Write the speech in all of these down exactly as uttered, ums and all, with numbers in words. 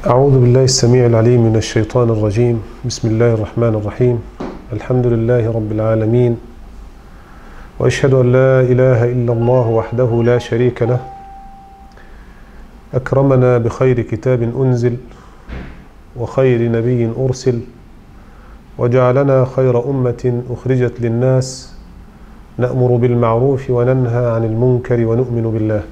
أعوذ بالله السميع العليم من الشيطان الرجيم. بسم الله الرحمن الرحيم. الحمد لله رب العالمين، وأشهد أن لا إله إلا الله وحده لا شريك له، أكرمنا بخير كتاب أنزل وخير نبي أرسل، وجعلنا خير أمة أخرجت للناس، نأمر بالمعروف وننهى عن المنكر ونؤمن بالله.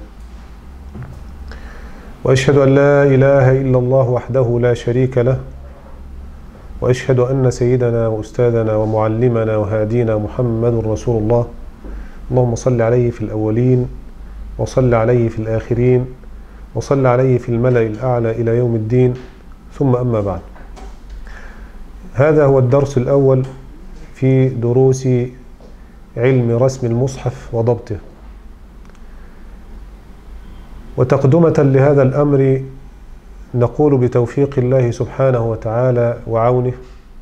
وأشهد أن لا إله إلا الله وحده لا شريك له، وأشهد أن سيدنا وأستاذنا ومعلمنا وهادينا محمد رسول الله. اللهم صل عليه في الأولين، وصل عليه في الآخرين، وصل عليه في الملأ الأعلى إلى يوم الدين، ثم أما بعد. هذا هو الدرس الأول في دروس علم رسم المصحف وضبطه. وتقدمة لهذا الأمر نقول بتوفيق الله سبحانه وتعالى وعونه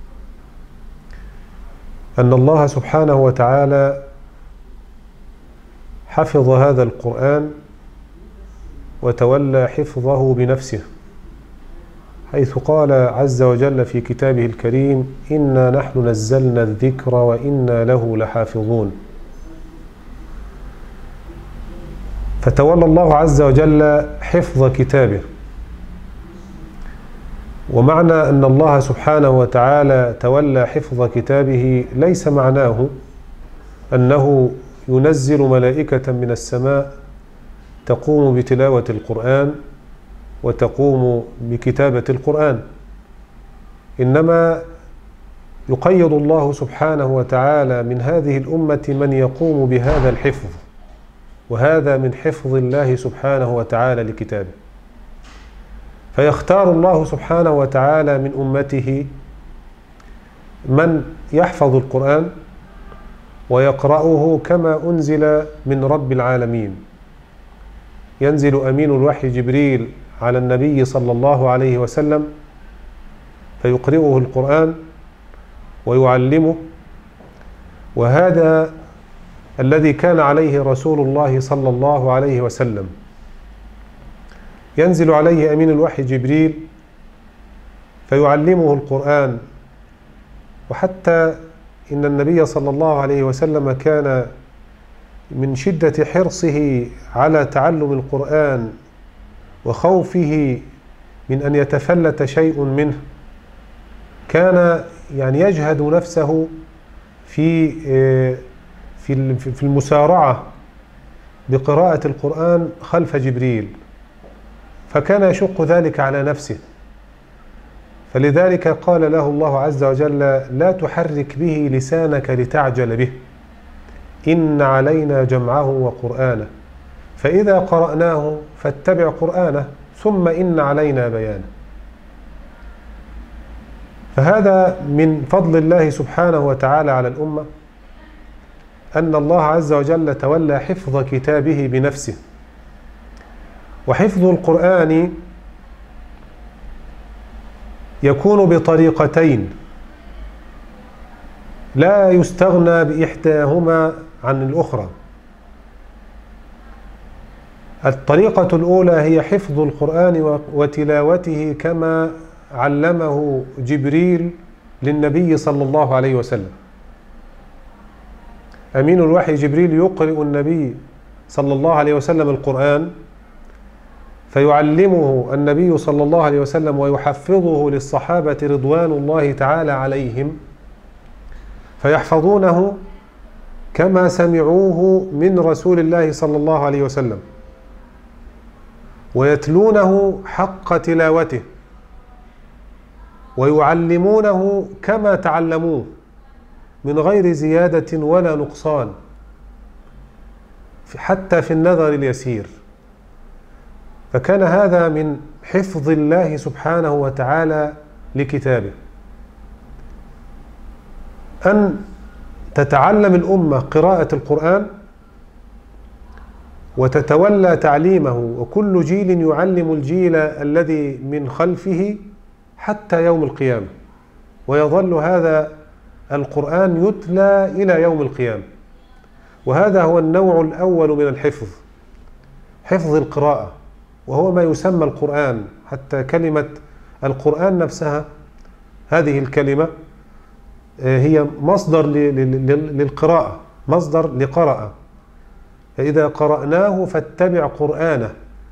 أن الله سبحانه وتعالى حفظ هذا القرآن وتولى حفظه بنفسه، حيث قال عز وجل في كتابه الكريم: إنا نحن نزلنا الذكر وإنا له لحافظون. فتولى الله عز وجل حفظ كتابه. ومعنى أن الله سبحانه وتعالى تولى حفظ كتابه ليس معناه أنه ينزل ملائكة من السماء تقوم بتلاوة القرآن وتقوم بكتابة القرآن، إنما يقيد الله سبحانه وتعالى من هذه الأمة من يقوم بهذا الحفظ، وهذا من حفظ الله سبحانه وتعالى لكتابه. فيختار الله سبحانه وتعالى من أمته من يحفظ القرآن ويقرأه كما أنزل من رب العالمين. ينزل أمين الوحي جبريل على النبي صلى الله عليه وسلم فيقرئه القرآن ويعلمه، وهذا الذي كان عليه رسول الله صلى الله عليه وسلم. ينزل عليه أمين الوحي جبريل فيعلمه القرآن. وحتى إن النبي صلى الله عليه وسلم كان من شدة حرصه على تعلم القرآن وخوفه من أن يتفلت شيء منه، كان يعني يجهد نفسه في في المسارعة بقراءة القرآن خلف جبريل، فكان يشق ذلك على نفسه. فلذلك قال له الله عز وجل: لا تحرك به لسانك لتعجل به، إن علينا جمعه وقرآنه، فإذا قرأناه فاتبع قرآنه، ثم إن علينا بيانه. فهذا من فضل الله سبحانه وتعالى على الأمة، أن الله عز وجل تولى حفظ كتابه بنفسه. وحفظ القرآن يكون بطريقتين لا يستغنى بإحداهما عن الأخرى. الطريقة الأولى هي حفظ القرآن وتلاوته كما علمه جبريل للنبي صلى الله عليه وسلم. أمين الوحي جبريل يقرئ النبي صلى الله عليه وسلم القرآن، فيعلمه النبي صلى الله عليه وسلم ويحفظه للصحابة رضوان الله تعالى عليهم، فيحفظونه كما سمعوه من رسول الله صلى الله عليه وسلم، ويتلونه حق تلاوته، ويعلمونه كما تعلموه من غير زيادة ولا نقصان، حتى في النظر اليسير. فكان هذا من حفظ الله سبحانه وتعالى لكتابه، أن تتعلم الأمة قراءة القرآن وتتولى تعليمه، وكل جيل يعلم الجيل الذي من خلفه حتى يوم القيامة، ويظل هذا القرآن يتلى إلى يوم القيامة. وهذا هو النوع الأول من الحفظ، حفظ القراءة، وهو ما يسمى القرآن. حتى كلمة القرآن نفسها هذه الكلمة هي مصدر للقراءة، مصدر لقرأ، فإذا قرأناه فاتبع قرآنه.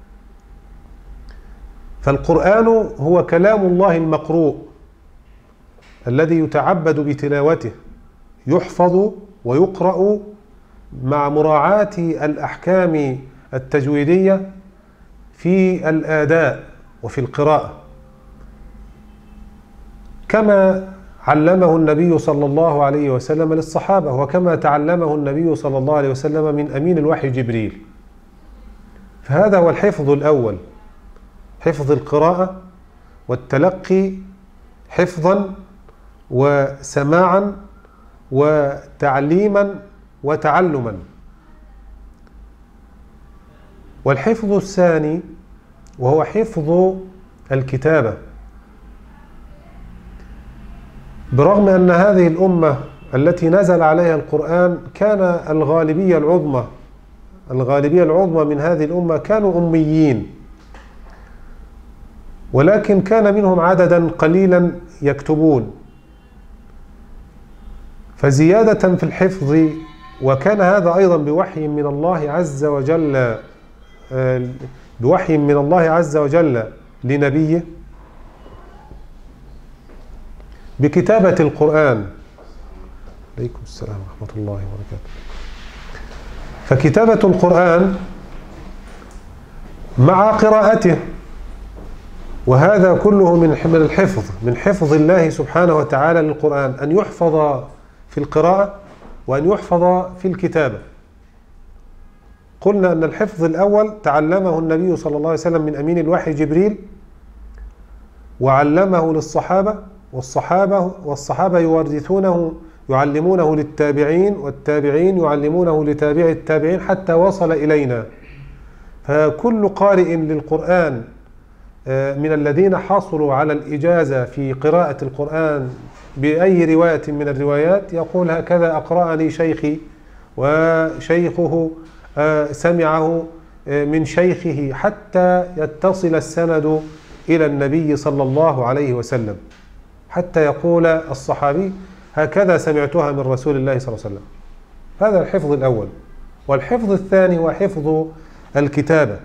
فالقرآن هو كلام الله المقروء الذي يتعبد بتلاوته، يحفظ ويقرأ مع مراعاة الأحكام التجويدية في الآداء وفي القراءة، كما علمه النبي صلى الله عليه وسلم للصحابة، وكما تعلمه النبي صلى الله عليه وسلم من أمين الوحي جبريل. فهذا هو الحفظ الأول، حفظ القراءة والتلقي حفظا وسماعا وتعليما وتعلما. والحفظ الثاني وهو حفظ الكتابة. برغم أن هذه الأمة التي نزل عليها القرآن كان الغالبية العظمى الغالبية العظمى من هذه الأمة كانوا أميين، ولكن كان منهم عددا قليلا يكتبون، فزيادة في الحفظ، وكان هذا أيضا بوحي من الله عز وجل بوحي من الله عز وجل لنبيه بكتابة القرآن. عليكم السلام ورحمة الله وبركاته. فكتابة القرآن مع قراءته، وهذا كله من من الحفظ، من حفظ الله سبحانه وتعالى للقرآن، أن يحفظ في القراءة وأن يحفظ في الكتابة. قلنا أن الحفظ الأول تعلمه النبي صلى الله عليه وسلم من أمين الوحي جبريل، وعلمه للصحابة، والصحابة والصحابة يورثونه يعلمونه للتابعين، والتابعين يعلمونه لتابع التابعين حتى وصل إلينا. فكل قارئ للقرآن من الذين حصلوا على الإجازة في قراءة القرآن بأي رواية من الروايات يقول هكذا أقرأني شيخي، وشيخه سمعه من شيخه، حتى يتصل السند إلى النبي صلى الله عليه وسلم، حتى يقول الصحابي هكذا سمعتها من رسول الله صلى الله عليه وسلم. هذا الحفظ الأول. والحفظ الثاني هو حفظ الكتابة.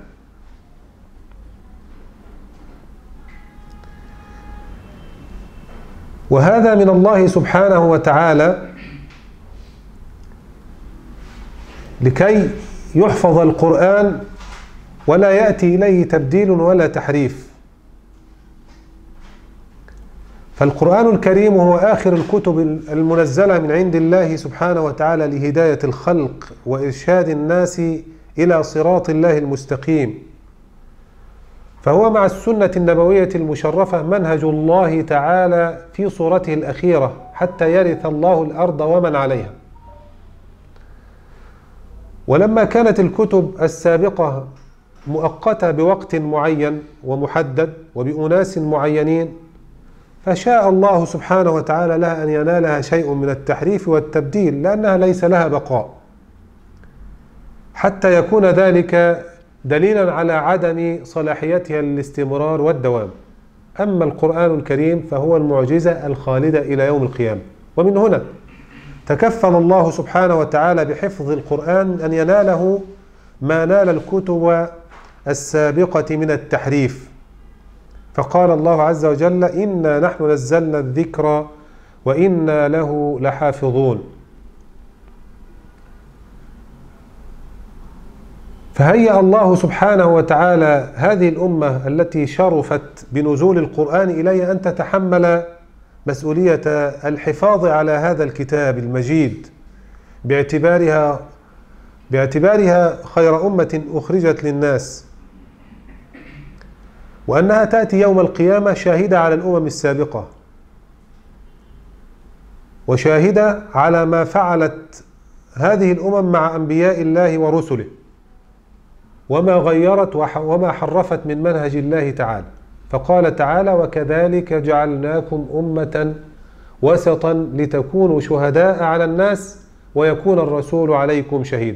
وهذا من الله سبحانه وتعالى لكي يحفظ القرآن ولا يأتي إليه تبديل ولا تحريف. فالقرآن الكريم هو آخر الكتب المنزلة من عند الله سبحانه وتعالى لهداية الخلق وإرشاد الناس إلى صراط الله المستقيم، فهو مع السنة النبوية المشرفة منهج الله تعالى في صورته الأخيرة حتى يرث الله الأرض ومن عليها. ولما كانت الكتب السابقة مؤقتة بوقت معين ومحدد وبأناس معينين، فشاء الله سبحانه وتعالى لها أن ينالها شيء من التحريف والتبديل، لأنها ليس لها بقاء، حتى يكون ذلك دليلا على عدم صلاحيتها للاستمرار والدوام. أما القرآن الكريم فهو المعجزة الخالدة إلى يوم القيامة. ومن هنا تكفل الله سبحانه وتعالى بحفظ القرآن أن يناله ما نال الكتب السابقة من التحريف. فقال الله عز وجل إنا نحن نزلنا الذكر وإنا له لحافظون. فهيأ الله سبحانه وتعالى هذه الأمة التي شرفت بنزول القرآن إليه أن تتحمل مسؤولية الحفاظ على هذا الكتاب المجيد، باعتبارها باعتبارها خير أمة أخرجت للناس، وأنها تأتي يوم القيامة شاهدة على الأمم السابقة، وشاهدة على ما فعلت هذه الأمم مع أنبياء الله ورسله، وما غيرت وما حرفت من منهج الله تعالى. فقال تعالى وكذلك جعلناكم أمة وسطا لتكونوا شهداء على الناس ويكون الرسول عليكم شهيدا.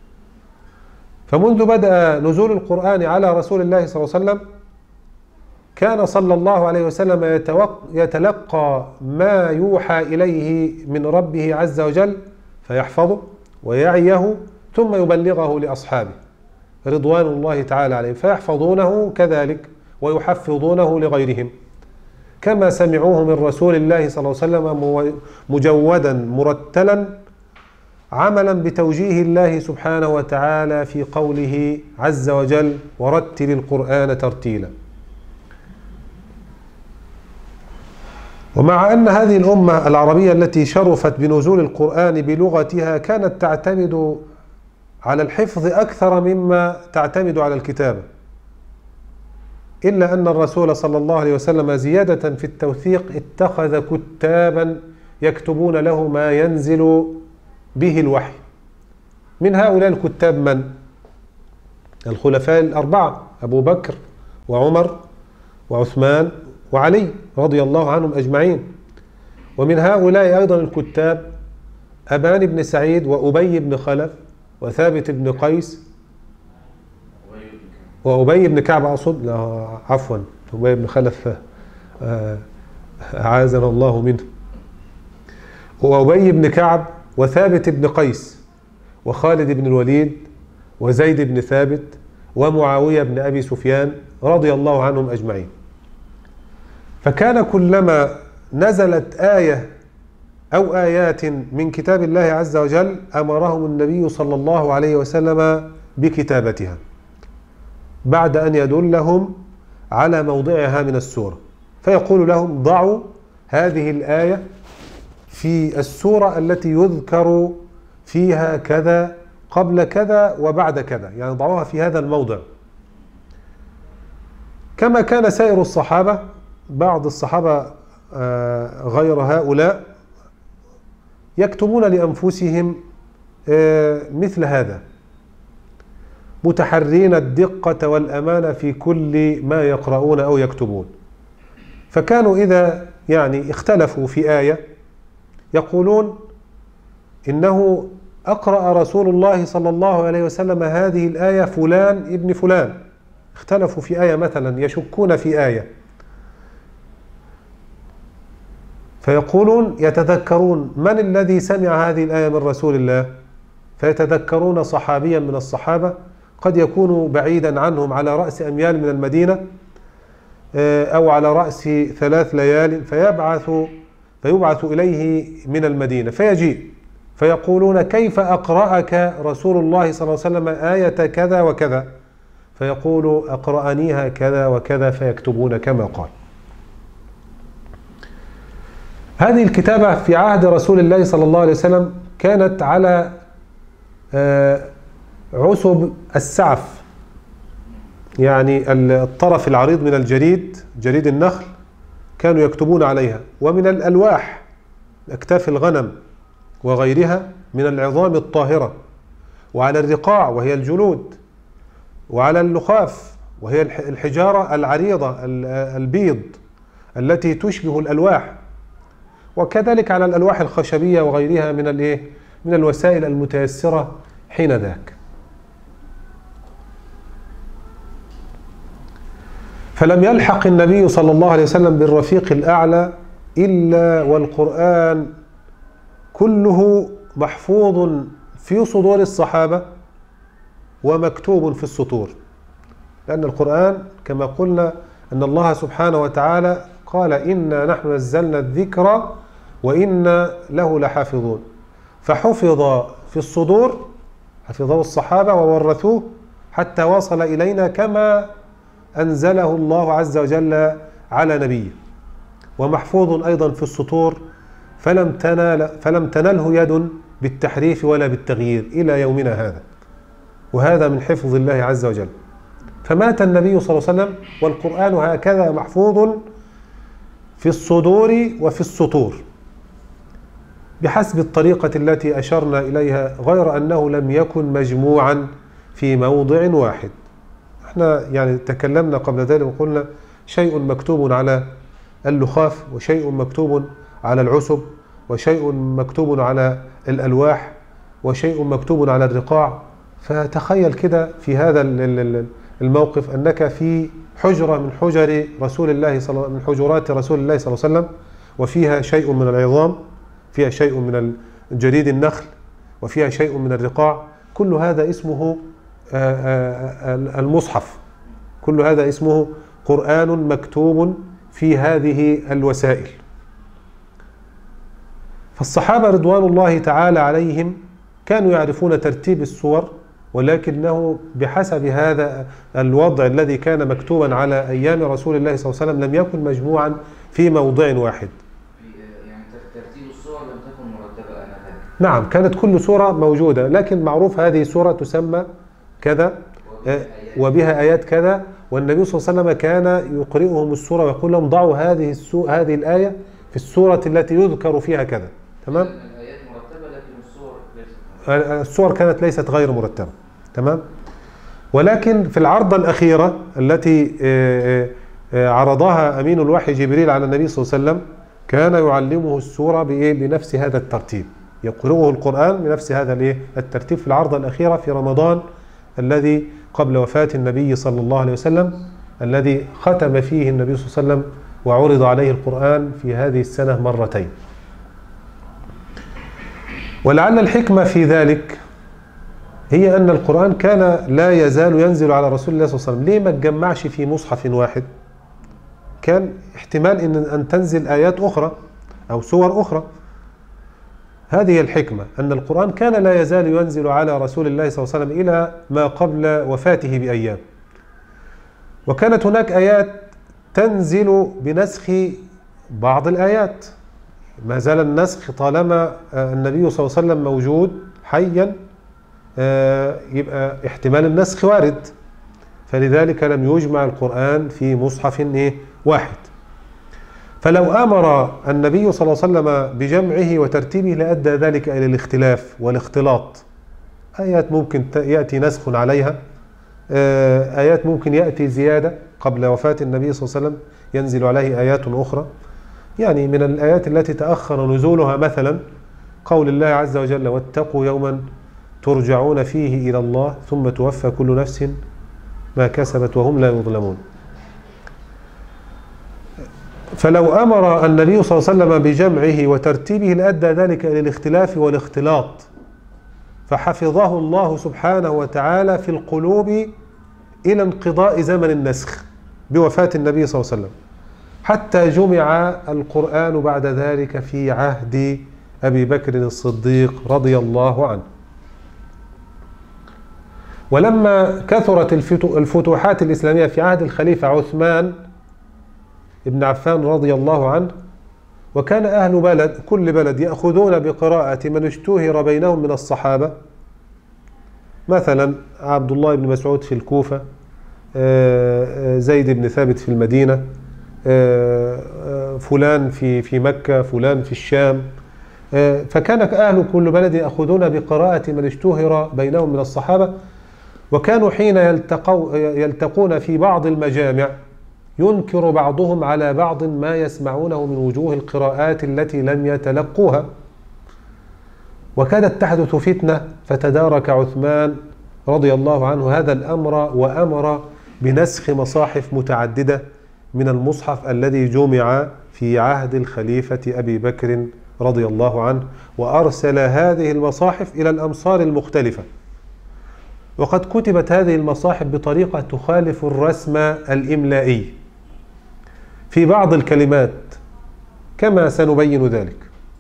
فمنذ بدأ نزول القرآن على رسول الله صلى الله عليه وسلم كان صلى الله عليه وسلم يتلقى ما يوحى إليه من ربه عز وجل فيحفظه ويعيه ثم يبلغه لأصحابه رضوان الله تعالى عليهم، فيحفظونه كذلك ويحفظونه لغيرهم كما سمعوه من رسول الله صلى الله عليه وسلم مجودا مرتلا، عملا بتوجيه الله سبحانه وتعالى في قوله عز وجل: ورتل القرآن ترتيلا. ومع أن هذه الأمة العربية التي شرفت بنزول القرآن بلغتها كانت تعتمد على الحفظ أكثر مما تعتمد على الكتابة، إلا أن الرسول صلى الله عليه وسلم زيادة في التوثيق اتخذ كتابا يكتبون له ما ينزل به الوحي. من هؤلاء الكتاب من؟ الخلفاء الأربعة: أبو بكر وعمر وعثمان وعلي رضي الله عنهم أجمعين. ومن هؤلاء أيضا الكتاب أبان بن سعيد وأبي بن خلف وثابت بن قيس وأبي بن كعب، أقصد لا عفوا أبي بن خلف أعاذنا الله منه، وأبي بن كعب وثابت بن قيس وخالد بن الوليد وزيد بن ثابت ومعاوية بن أبي سفيان رضي الله عنهم أجمعين. فكان كلما نزلت آية أو آيات من كتاب الله عز وجل أمرهم النبي صلى الله عليه وسلم بكتابتها بعد أن يدلهم على موضعها من السورة، فيقول لهم: ضعوا هذه الآية في السورة التي يذكر فيها كذا قبل كذا وبعد كذا، يعني ضعوها في هذا الموضع. كما كان سائر الصحابة، بعض الصحابة غير هؤلاء يكتبون لأنفسهم مثل هذا، متحرين الدقة والأمانة في كل ما يقرؤون أو يكتبون. فكانوا إذا يعني اختلفوا في آية يقولون: إنه أقرأ رسول الله صلى الله عليه وسلم هذه الآية فلان ابن فلان. اختلفوا في آية مثلا، يشكون في آية، فيقولون يتذكرون من الذي سمع هذه الآية من رسول الله، فيتذكرون صحابيا من الصحابة قد يكون بعيدا عنهم على رأس أميال من المدينة أو على رأس ثلاث ليال، فيبعث فيبعث إليه من المدينة فيجيء فيقولون: كيف أقرأك رسول الله صلى الله عليه وسلم آية كذا وكذا؟ فيقول: أقرأنيها كذا وكذا، فيكتبون كما قال. هذه الكتابة في عهد رسول الله صلى الله عليه وسلم كانت على عصب السعف، يعني الطرف العريض من الجريد، جريد النخل، كانوا يكتبون عليها، ومن الألواح، أكتاف الغنم وغيرها من العظام الطاهرة، وعلى الرقاع وهي الجلود، وعلى اللخاف وهي الحجارة العريضة البيض التي تشبه الألواح، وكذلك على الألواح الخشبية وغيرها من الايه من الوسائل المتيسرة حين ذاك. فلم يلحق النبي صلى الله عليه وسلم بالرفيق الأعلى إلا والقرآن كله محفوظ في صدور الصحابة ومكتوب في السطور، لأن القرآن كما قلنا أن الله سبحانه وتعالى قال: إنا نحن نزلنا الذكر وإنا له لحافظون. فحفظ في الصدور، حفظه الصحابة وورثوه حتى وصل إلينا كما أنزله الله عز وجل على نبيه، ومحفوظ أيضا في السطور، فلم تنال فلم تنله يد بالتحريف ولا بالتغيير إلى يومنا هذا، وهذا من حفظ الله عز وجل. فمات النبي صلى الله عليه وسلم والقرآن هكذا محفوظ في الصدور وفي السطور بحسب الطريقة التي أشرنا إليها، غير أنه لم يكن مجموعا في موضع واحد. احنا يعني تكلمنا قبل ذلك وقلنا: شيء مكتوب على اللخاف، وشيء مكتوب على العسب، وشيء مكتوب على الألواح، وشيء مكتوب على الرقاع. فتخيل كده في هذا الموقف أنك في حجرة من حجر رسول الله صلى من حجرات رسول الله صلى الله عليه وسلم، وفيها شيء من العظام، فيها شيء من جريد النخل، وفيها شيء من الرقاع، كل هذا اسمه المصحف، كل هذا اسمه قرآن مكتوب في هذه الوسائل. فالصحابة رضوان الله تعالى عليهم كانوا يعرفون ترتيب السور، ولكنه بحسب هذا الوضع الذي كان مكتوبا على أيام رسول الله صلى الله عليه وسلم لم يكن مجموعا في موضع واحد. يعني ترتيب السور لم تكن مرتبة آنذاك. نعم، كانت كل سورة موجودة، لكن معروف هذه سورة تسمى كذا وبها آيات كذا، والنبي صلى الله عليه وسلم كان يقرئهم السورة ويقول لهم ضعوا هذه السو... هذه الآية في السورة التي يذكر فيها كذا. تمام؟ الآيات مرتبة لكن السور ليست. السور كانت ليست غير مرتبة. تمام؟ ولكن في العرضة الأخيرة التي عرضها أمين الوحي جبريل على النبي صلى الله عليه وسلم كان يعلمه السورة بنفس هذا الترتيب، يقرأه القرآن بنفس هذا الترتيب في العرضة الأخيرة في رمضان الذي قبل وفاة النبي صلى الله عليه وسلم، الذي ختم فيه النبي صلى الله عليه وسلم وعرض عليه القرآن في هذه السنة مرتين. ولعل الحكمة في ذلك هي أن القرآن كان لا يزال ينزل على رسول الله صلى الله عليه وسلم. ليه ما تجمعش في مصحف واحد؟ كان احتمال إن أن تنزل آيات أخرى أو سور أخرى. هذه الحكمة، أن القرآن كان لا يزال ينزل على رسول الله صلى الله عليه وسلم إلى ما قبل وفاته بأيام، وكانت هناك آيات تنزل بنسخ بعض الآيات. ما زال النسخ طالما النبي صلى الله عليه وسلم موجود حيا، يبقى احتمال النسخ وارد، فلذلك لم يجمع القرآن في مصحف واحد. فلو أمر النبي صلى الله عليه وسلم بجمعه وترتيبه لأدى ذلك إلى الاختلاف والاختلاط. آيات ممكن يأتي نسخ عليها، آيات ممكن يأتي زيادة قبل وفاة النبي صلى الله عليه وسلم ينزل عليه آيات أخرى. يعني من الآيات التي تأخر نزولها مثلا قول الله عز وجل: واتقوا يوما ترجعون فيه إلى الله ثم توفى كل نفس ما كسبت وهم لا يظلمون. فلو أمر النبي صلى الله عليه وسلم بجمعه وترتيبه لأدى ذلك إلى الاختلاف والاختلاط، فحفظه الله سبحانه وتعالى في القلوب إلى انقضاء زمن النسخ بوفاة النبي صلى الله عليه وسلم، حتى جمع القرآن بعد ذلك في عهد أبي بكر الصديق رضي الله عنه. ولما كثرت الفتوحات الإسلامية في عهد الخليفة عثمان ابن عفان رضي الله عنه، وكان أهل بلد كل بلد يأخذون بقراءة من اشتهر بينهم من الصحابة، مثلا عبد الله بن مسعود في الكوفة، زيد بن ثابت في المدينة، فلان في في مكة، فلان في الشام. فكان أهل كل بلد يأخذون بقراءة من اشتهر بينهم من الصحابة، وكانوا حين يلتقوا يلتقون في بعض المجامع ينكر بعضهم على بعض ما يسمعونه من وجوه القراءات التي لم يتلقوها، وكادت تحدث فتنة، فتدارك عثمان رضي الله عنه هذا الأمر وأمر بنسخ مصاحف متعددة من المصحف الذي جمع في عهد الخليفة أبي بكر رضي الله عنه، وأرسل هذه المصاحف إلى الأمصار المختلفة. وقد كتبت هذه المصاحف بطريقة تخالف الرسم الإملائي في بعض الكلمات كما سنبين ذلك.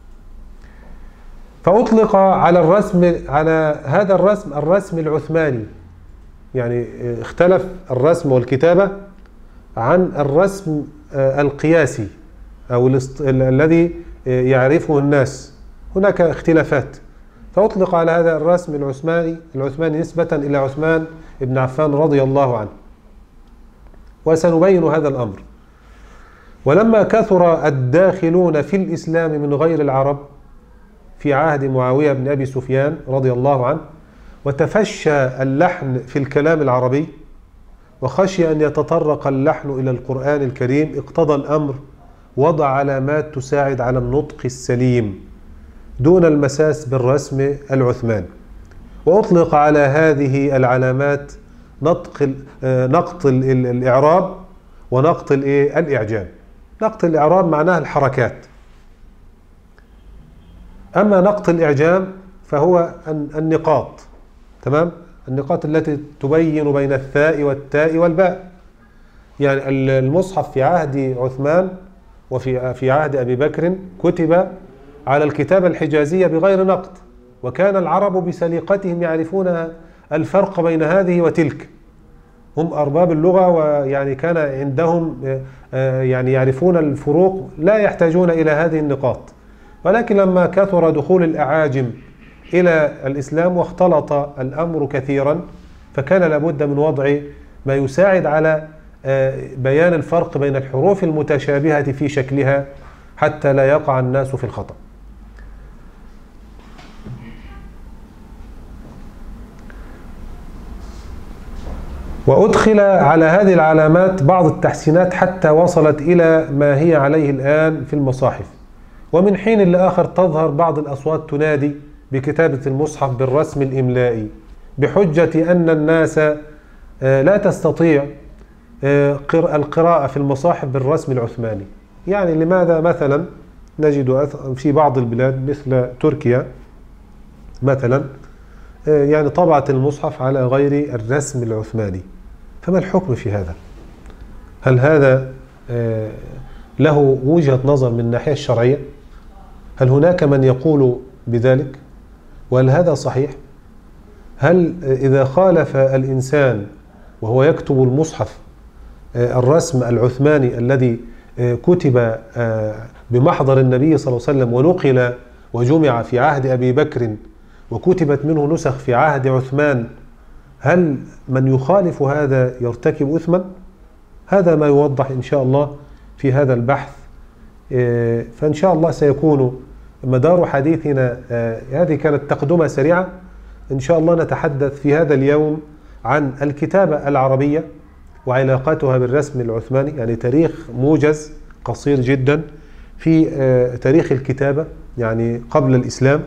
فأطلق على الرسم على هذا الرسم الرسم العثماني، يعني اختلف الرسم والكتابة عن الرسم القياسي أو الذي يعرفه الناس، هناك اختلافات. فأطلق على هذا الرسم العثماني العثماني نسبة إلى عثمان بن عفان رضي الله عنه، وسنبين هذا الأمر. ولما كثر الداخلون في الإسلام من غير العرب في عهد معاوية بن أبي سفيان رضي الله عنه، وتفشى اللحن في الكلام العربي، وخشي أن يتطرق اللحن إلى القرآن الكريم، اقتضى الأمر وضع علامات تساعد على النطق السليم دون المساس بالرسم العثماني، وأطلق على هذه العلامات نطق نقط الإعراب ونقط الإيه الإعجام. نقط الإعراب معناها الحركات، أما نقط الإعجام فهو النقاط، تمام؟ النقاط التي تبين بين الثاء والتاء والباء. يعني المصحف في عهد عثمان وفي في عهد أبي بكر كتب على الكتابة الحجازية بغير نقط، وكان العرب بسليقتهم يعرفون الفرق بين هذه وتلك، هم أرباب اللغة، ويعني كان عندهم يعني يعرفون الفروق، لا يحتاجون إلى هذه النقاط. ولكن لما كثر دخول الأعاجم إلى الإسلام واختلط الأمر كثيرا، فكان لابد من وضع ما يساعد على بيان الفرق بين الحروف المتشابهة في شكلها حتى لا يقع الناس في الخطأ. وأدخل على هذه العلامات بعض التحسينات حتى وصلت إلى ما هي عليه الآن في المصاحف. ومن حين لآخر تظهر بعض الأصوات تنادي بكتابة المصحف بالرسم الإملائي بحجة أن الناس لا تستطيع القراءة في المصاحف بالرسم العثماني. يعني لماذا مثلا نجد في بعض البلاد مثل تركيا مثلا يعني طبعت المصحف على غير الرسم العثماني، فما الحكم في هذا؟ هل هذا له وجهة نظر من الناحية الشرعية؟ هل هناك من يقول بذلك؟ وهل هذا صحيح؟ هل إذا خالف الإنسان وهو يكتب المصحف الرسم العثماني الذي كتب بمحضر النبي صلى الله عليه وسلم ونقل وجمع في عهد أبي بكر وكتبت منه نسخ في عهد عثمان، هل من يخالف هذا يرتكب إثما؟ هذا ما يوضح إن شاء الله في هذا البحث. فإن شاء الله سيكون مدار حديثنا، هذه كانت تقدمة سريعة، إن شاء الله نتحدث في هذا اليوم عن الكتابة العربية وعلاقتها بالرسم العثماني، يعني تاريخ موجز قصير جدا في تاريخ الكتابة يعني قبل الإسلام،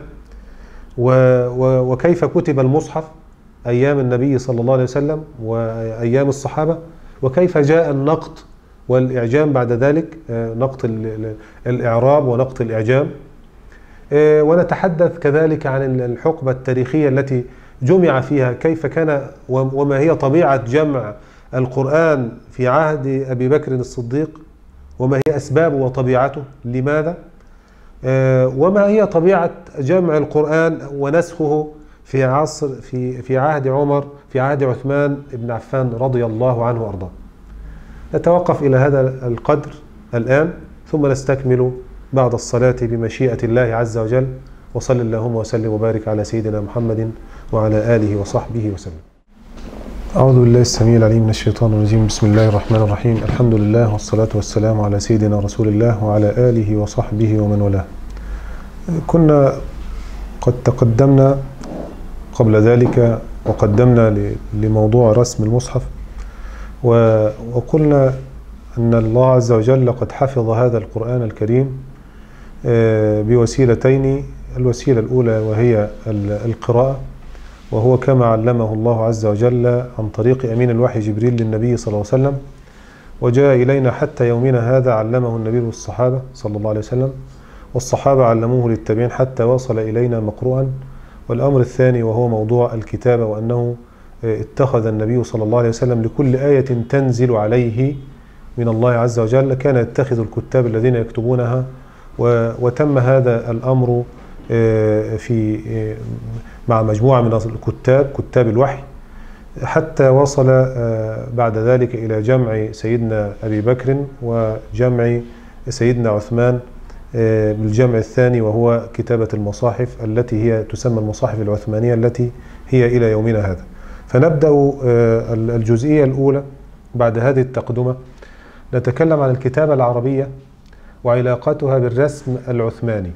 وكيف كتب المصحف أيام النبي صلى الله عليه وسلم وأيام الصحابة، وكيف جاء النقط والإعجام بعد ذلك، نقط الإعراب ونقط الإعجام. ونتحدث كذلك عن الحقبة التاريخية التي جمع فيها، كيف كان وما هي طبيعة جمع القرآن في عهد أبي بكر الصديق، وما هي أسبابه وطبيعته، لماذا، وما هي طبيعة جمع القرآن ونسخه في عصر في في عهد عمر في عهد عثمان بن عفان رضي الله عنه وأرضاه. نتوقف إلى هذا القدر الآن، ثم نستكمل بعد الصلاة بمشيئة الله عز وجل. وصل اللهم وسلم وبارك على سيدنا محمد وعلى آله وصحبه وسلم. أعوذ بالله السميع العليم من الشيطان الرجيم. بسم الله الرحمن الرحيم. الحمد لله والصلاة والسلام على سيدنا رسول الله وعلى آله وصحبه ومن والاه. كنا قد تقدمنا قبل ذلك وقدمنا لموضوع رسم المصحف، وقلنا أن الله عز وجل قد حفظ هذا القرآن الكريم بوسيلتين. الوسيلة الأولى وهي القراءة، وهو كما علمه الله عز وجل عن طريق أمين الوحي جبريل للنبي صلى الله عليه وسلم، وجاء إلينا حتى يومنا هذا علمه النبي والصحابة صلى الله عليه وسلم، والصحابة علموه للتابعين حتى وصل إلينا مقروءا. والأمر الثاني وهو موضوع الكتابة، وأنه اتخذ النبي صلى الله عليه وسلم لكل آية تنزل عليه من الله عز وجل كان يتخذ الكتاب الذين يكتبونها، وتم هذا الأمر في مع مجموعة من الكتاب كتاب الوحي، حتى وصل بعد ذلك إلى جمع سيدنا أبي بكر وجمع سيدنا عثمان بالجمع الثاني، وهو كتابة المصاحف التي هي تسمى المصاحف العثمانية التي هي إلى يومنا هذا. فنبدأ الجزئية الأولى بعد هذه التقدمة، نتكلم عن الكتابة العربية وعلاقتها بالرسم العثماني.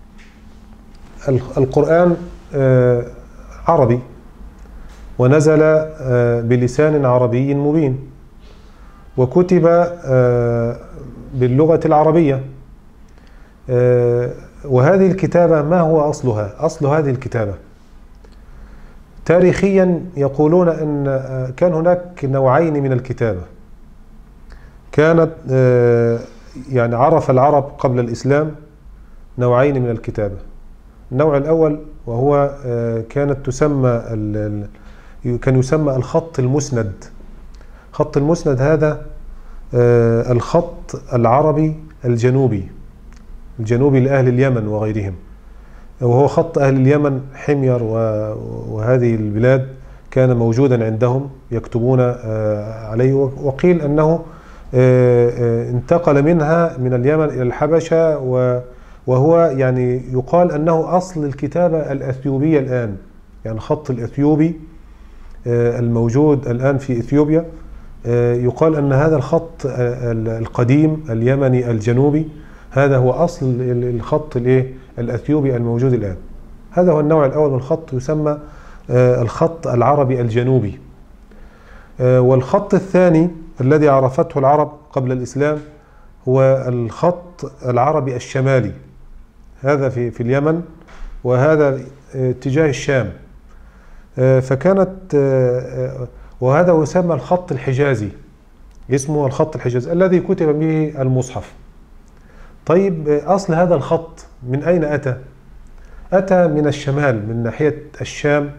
القرآن عربي ونزل بلسان عربي مبين، وكتب باللغة العربية. وهذه الكتابة ما هو أصلها؟ أصل هذه الكتابة تاريخيا يقولون أن كان هناك نوعين من الكتابة. كانت يعني عرف العرب قبل الإسلام نوعين من الكتابة. النوع الأول وهو كانت تسمى كان يسمى الخط المسند. خط المسند هذا الخط العربي الجنوبي الجنوبي لأهل اليمن وغيرهم، وهو خط أهل اليمن حمير وهذه البلاد كان موجودا عندهم يكتبون عليه، وقيل أنه انتقل منها من اليمن إلى الحبشة، وهو يعني يقال أنه أصل الكتابة الأثيوبية الآن، يعني الخط الأثيوبي الموجود الآن في إثيوبيا يقال أن هذا الخط القديم اليمني الجنوبي هذا هو أصل الخط الأثيوبي الموجود الآن. هذا هو النوع الأول من الخط، يسمى الخط العربي الجنوبي. والخط الثاني الذي عرفته العرب قبل الإسلام هو الخط العربي الشمالي، هذا في في اليمن، وهذا اتجاه الشام. فكانت وهذا يسمى الخط الحجازي، اسمه الخط الحجازي الذي كتب به المصحف. طيب أصل هذا الخط من أين أتى؟ أتى من الشمال، من ناحية الشام،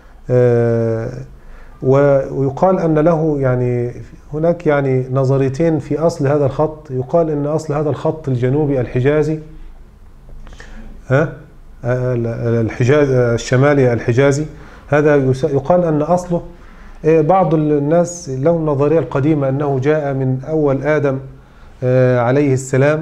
ويقال أن له يعني هناك يعني نظريتين في أصل هذا الخط. يقال أن أصل هذا الخط الجنوبي الحجازي ها الحجاز الشمالي الحجازي، هذا يقال أن أصله بعض الناس لهم النظرية القديمة أنه جاء من أول آدم عليه السلام،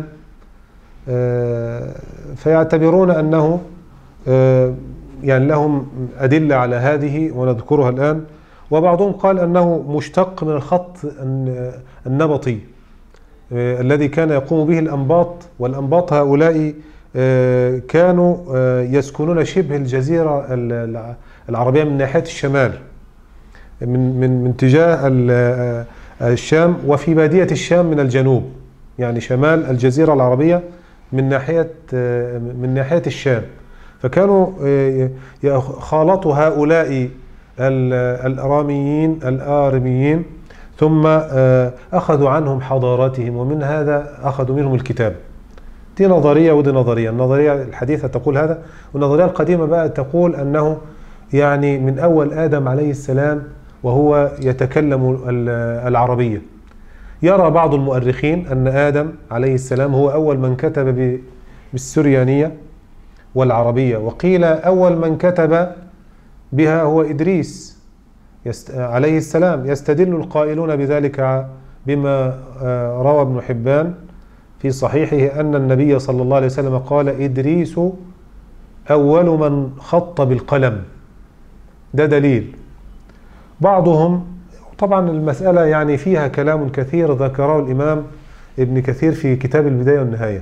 فيعتبرون أنه يعني لهم أدلة على هذه ونذكرها الآن. وبعضهم قال أنه مشتق من الخط النبطي الذي كان يقوم به الأنباط، والأنباط هؤلاء كانوا يسكنون شبه الجزيرة العربية من ناحية الشمال، من من من اتجاه الشام، وفي بادية الشام من الجنوب، يعني شمال الجزيرة العربية من ناحية من ناحية الشام. فكانوا خالطوا هؤلاء الأراميين الآرميين، ثم أخذوا عنهم حضاراتهم، ومن هذا أخذوا منهم الكتاب. دي نظرية ودي نظرية. النظرية الحديثة تقول هذا، والنظرية القديمة بقى تقول أنه يعني من أول آدم عليه السلام وهو يتكلم العربية. يرى بعض المؤرخين أن آدم عليه السلام هو أول من كتب بالسريانية والعربية، وقيل أول من كتب بها هو إدريس عليه السلام. يستدل القائلون بذلك بما روى ابن حبان في صحيحه أن النبي صلى الله عليه وسلم قال: إدريس أول من خط بالقلم. ده دليل. بعضهم طبعا المسألة يعني فيها كلام كثير ذكره الإمام ابن كثير في كتاب البداية والنهاية.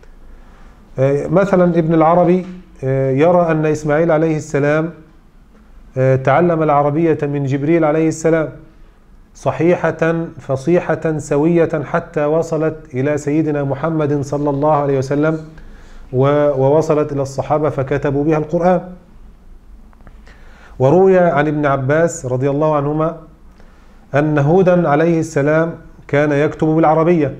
مثلا ابن العربي يرى أن إسماعيل عليه السلام تعلم العربية من جبريل عليه السلام صحيحة فصيحة سوية حتى وصلت إلى سيدنا محمد صلى الله عليه وسلم، ووصلت إلى الصحابة فكتبوا بها القرآن. وروي عن ابن عباس رضي الله عنهما أن هودا عليه السلام كان يكتب بالعربية،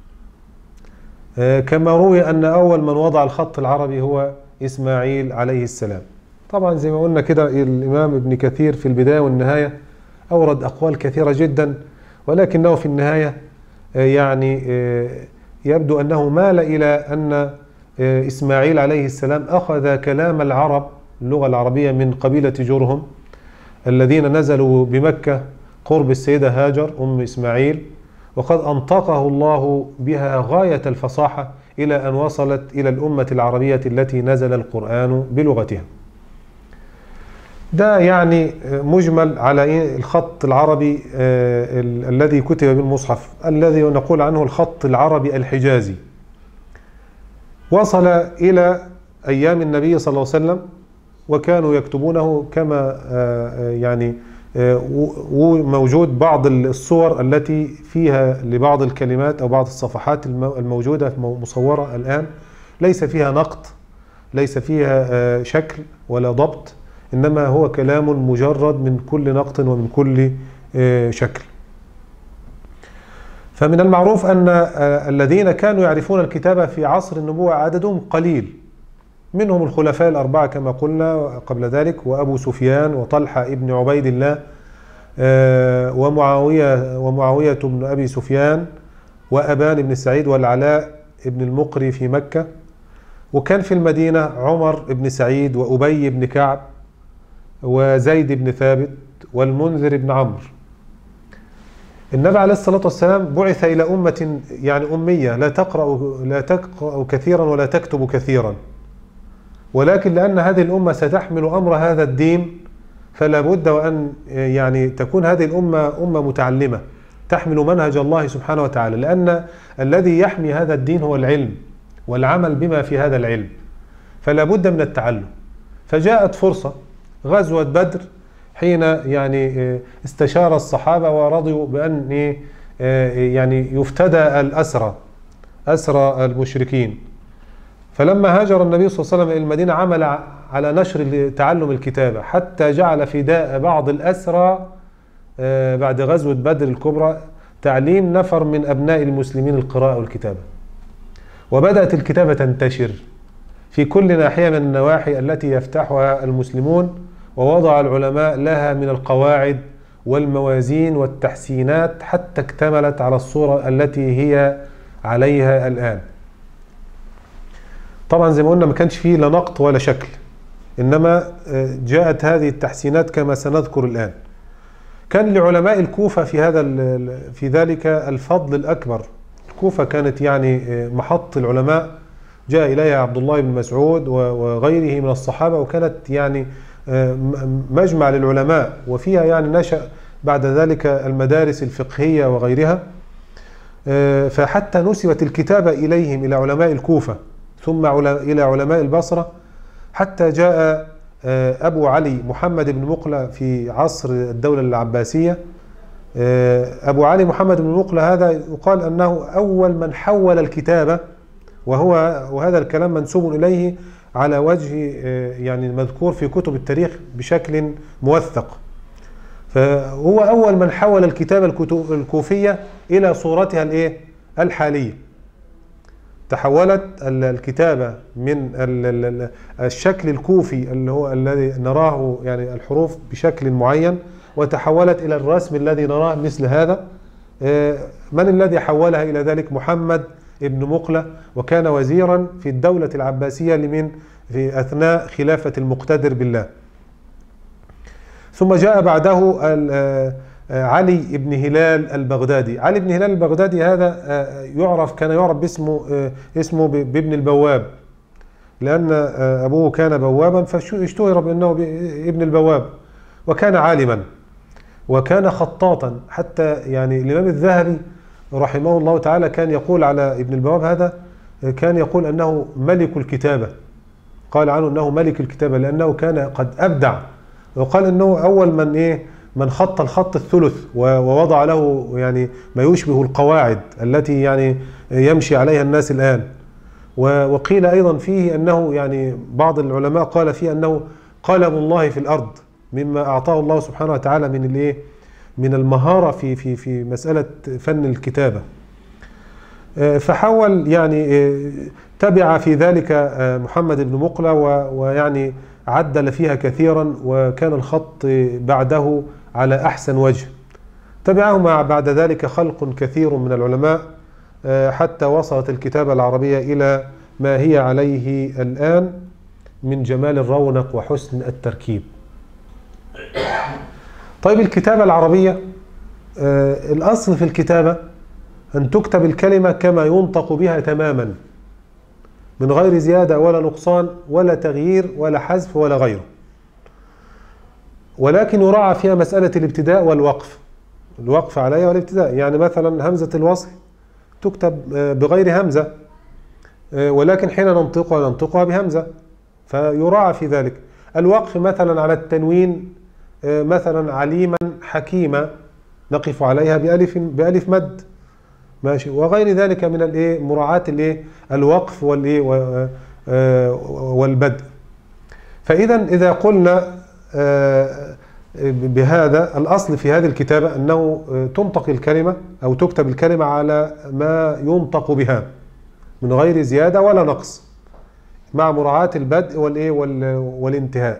كما روي أن أول من وضع الخط العربي هو إسماعيل عليه السلام. طبعا زي ما قلنا كده الإمام ابن كثير في البداية والنهاية أورد أقوال كثيرة جدا، ولكنه في النهاية يعني يبدو أنه مال إلى أن إسماعيل عليه السلام أخذ كلام العرب اللغة العربية من قبيلة جرهم الذين نزلوا بمكة قرب السيدة هاجر أم إسماعيل، وقد أنطقه الله بها غاية الفصاحة إلى أن وصلت إلى الأمة العربية التي نزل القرآن بلغتها. ده يعني مجمل على الخط العربي الذي كتب بالمصحف، الذي نقول عنه الخط العربي الحجازي. وصل إلى أيام النبي صلى الله عليه وسلم، وكانوا يكتبونه كما يعني وموجود بعض الصور التي فيها لبعض الكلمات أو بعض الصفحات الموجودة مصورة الآن ليس فيها نقط، ليس فيها شكل ولا ضبط، إنما هو كلام مجرد من كل نقط ومن كل شكل. فمن المعروف أن الذين كانوا يعرفون الكتابة في عصر النبوة عددهم قليل، منهم الخلفاء الأربعة كما قلنا قبل ذلك، وأبو سفيان وطلحة ابن عبيد الله ومعاوية ومعاوية بن أبي سفيان وأبان بن سعيد والعلاء ابن المقري في مكة، وكان في المدينة عمر بن سعيد وأبي بن كعب وزيد بن ثابت والمنذر بن عمرو. النبي عليه الصلاة والسلام بعث إلى أمة يعني أمية لا تقرأ لا تقرأ كثيرا ولا تكتب كثيرا، ولكن لأن هذه الأمة ستحمل أمر هذا الدين فلا بد وأن يعني تكون هذه الأمة أمة متعلمة تحمل منهج الله سبحانه وتعالى، لأن الذي يحمي هذا الدين هو العلم والعمل بما في هذا العلم، فلا بد من التعلم. فجاءت فرصة غزوة بدر حين يعني استشار الصحابة ورضوا بأن يعني يفتدى الأسرى أسرى المشركين. فلما هاجر النبي صلى الله عليه وسلم إلى المدينة عمل على نشر تعلم الكتابة، حتى جعل فداء بعض الأسرى بعد غزوة بدر الكبرى تعليم نفر من أبناء المسلمين القراءة والكتابة، وبدأت الكتابة تنتشر في كل ناحية من النواحي التي يفتحها المسلمون، ووضع العلماء لها من القواعد والموازين والتحسينات حتى اكتملت على الصورة التي هي عليها الآن. طبعا زي ما قلنا ما كانش فيه لا نقط ولا شكل، إنما جاءت هذه التحسينات كما سنذكر الآن. كان لعلماء الكوفة في هذا في ذلك الفضل الأكبر. الكوفة كانت يعني محط العلماء، جاء إليها عبد الله بن مسعود وغيره من الصحابة، وكانت يعني مجمع للعلماء، وفيها يعني نشأ بعد ذلك المدارس الفقهية وغيرها. فحتى نسبت الكتابة إليهم إلى علماء الكوفة ثم إلى علماء البصرة، حتى جاء أبو علي محمد بن مقلة في عصر الدولة العباسية. أبو علي محمد بن مقلة هذا يقال أنه أول من حول الكتابة، وهو وهذا الكلام منسوب إليه على وجه يعني المذكور في كتب التاريخ بشكل موثق. فهو أول من حول الكتابة الكوفية إلى صورتها الإيه؟ الحالية. تحولت الكتابة من الشكل الكوفي اللي هو الذي نراه يعني الحروف بشكل معين، وتحولت إلى الرسم الذي نراه مثل هذا. من الذي حولها إلى ذلك؟ محمد ابن مقلة، وكان وزيرا في الدولة العباسية لمن في أثناء خلافة المقتدر بالله. ثم جاء بعده علي بن هلال البغدادي. علي بن هلال البغدادي هذا يعرف كان يعرف باسمه اسمه بابن البواب، لأن أبوه كان بوابا فاشتهر بأنه ابن البواب، وكان عالما وكان خطاطا. حتى يعني الإمام الذهبي رحمه الله تعالى كان يقول على ابن البواب هذا، كان يقول أنه ملك الكتابة، قال عنه أنه ملك الكتابة لأنه كان قد أبدع، وقال أنه أول من إيه من خط الخط الثلث ووضع له يعني ما يشبه القواعد التي يعني يمشي عليها الناس الآن. وقيل أيضا فيه أنه يعني بعض العلماء قال فيه أنه قلم الله في الأرض، مما أعطاه الله سبحانه وتعالى من الإيه من المهارة في في في مسألة فن الكتابة. فحاول يعني تبع في ذلك محمد بن مقلة، ويعني عدل فيها كثيرا، وكان الخط بعده على أحسن وجه. تبعهما بعد ذلك خلق كثير من العلماء حتى وصلت الكتابة العربية إلى ما هي عليه الآن من جمال الرونق وحسن التركيب. طيب الكتابة العربية، الأصل في الكتابة أن تكتب الكلمة كما ينطق بها تماما، من غير زيادة ولا نقصان ولا تغيير ولا حذف ولا غيره، ولكن يراعى فيها مسألة الابتداء والوقف، الوقف عليها والابتداء. يعني مثلا همزة الوصل تكتب بغير همزة، ولكن حين ننطقها ننطقها بهمزة، فيراعى في ذلك. الوقف مثلا على التنوين، مثلا عليما حكيما نقف عليها بألف بألف مد، ماشي، وغير ذلك من الايه مراعاة الايه الوقف والايه والبدء. فإذا إذا قلنا بهذا الأصل في هذه الكتابة أنه تنطق الكلمة أو تكتب الكلمة على ما ينطق بها من غير زيادة ولا نقص، مع مراعاة البدء والإيه والانتهاء.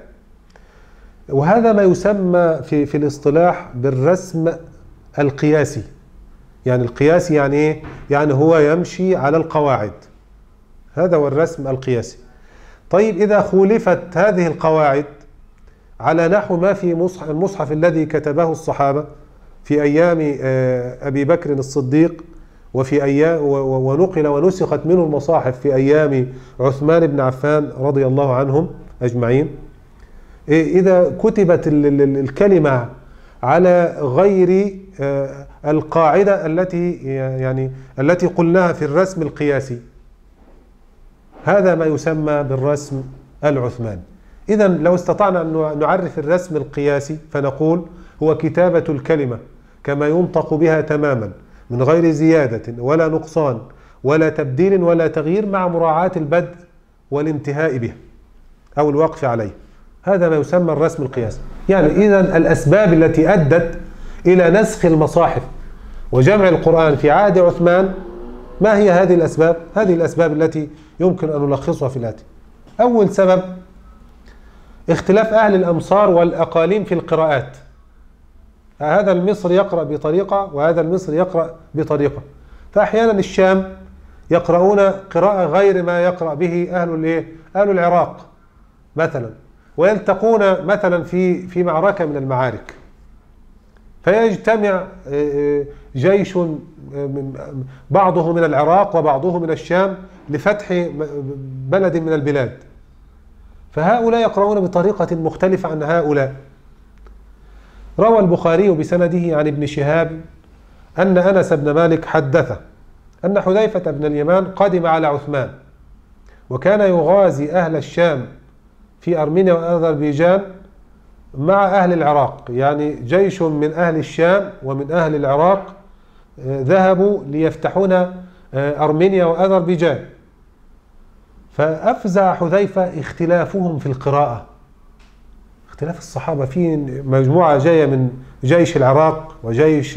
وهذا ما يسمى في في الاصطلاح بالرسم القياسي. يعني القياسي يعني إيه؟ يعني هو يمشي على القواعد، هذا هو الرسم القياسي. طيب إذا خولفت هذه القواعد على نحو ما في مصحف المصحف الذي كتبه الصحابة في أيام أبي بكر الصديق، وفي أيام ونقل ونسخت منه المصاحف في أيام عثمان بن عفان رضي الله عنهم أجمعين، إذا كتبت الكلمة على غير القاعدة التي يعني التي قلناها في الرسم القياسي، هذا ما يسمى بالرسم العثماني. إذا لو استطعنا أن نعرف الرسم القياسي فنقول هو كتابة الكلمة كما ينطق بها تماما من غير زيادة ولا نقصان ولا تبديل ولا تغيير، مع مراعاة البدء والانتهاء بها أو الوقف عليه. هذا ما يسمى الرسم القياسي. يعني إذا الأسباب التي أدت إلى نسخ المصاحف وجمع القرآن في عهد عثمان، ما هي هذه الأسباب؟ هذه الأسباب التي يمكن أن نلخصها في الآتي. أول سبب اختلاف أهل الأمصار والأقاليم في القراءات. هذا المصري يقرأ بطريقة وهذا المصري يقرأ بطريقة، فأحيانا الشام يقرؤون قراءة غير ما يقرأ به أهل الإيه؟ أهل العراق مثلا، ويلتقون مثلا في في معركة من المعارك، فيجتمع جيش بعضه من العراق وبعضه من الشام لفتح بلد من البلاد، فهؤلاء يقرؤون بطريقة مختلفة عن هؤلاء. روى البخاري بسنده عن ابن شهاب أن أنس بن مالك حدثه أن حذيفة بن اليمان قدم على عثمان، وكان يغازي أهل الشام في أرمينيا وأذربيجان مع أهل العراق، يعني جيش من أهل الشام ومن أهل العراق ذهبوا ليفتحون أرمينيا وأذربيجان، فأفزع حذيفة اختلافهم في القراءة، اختلاف الصحابة في مجموعة جاية من جيش العراق وجيش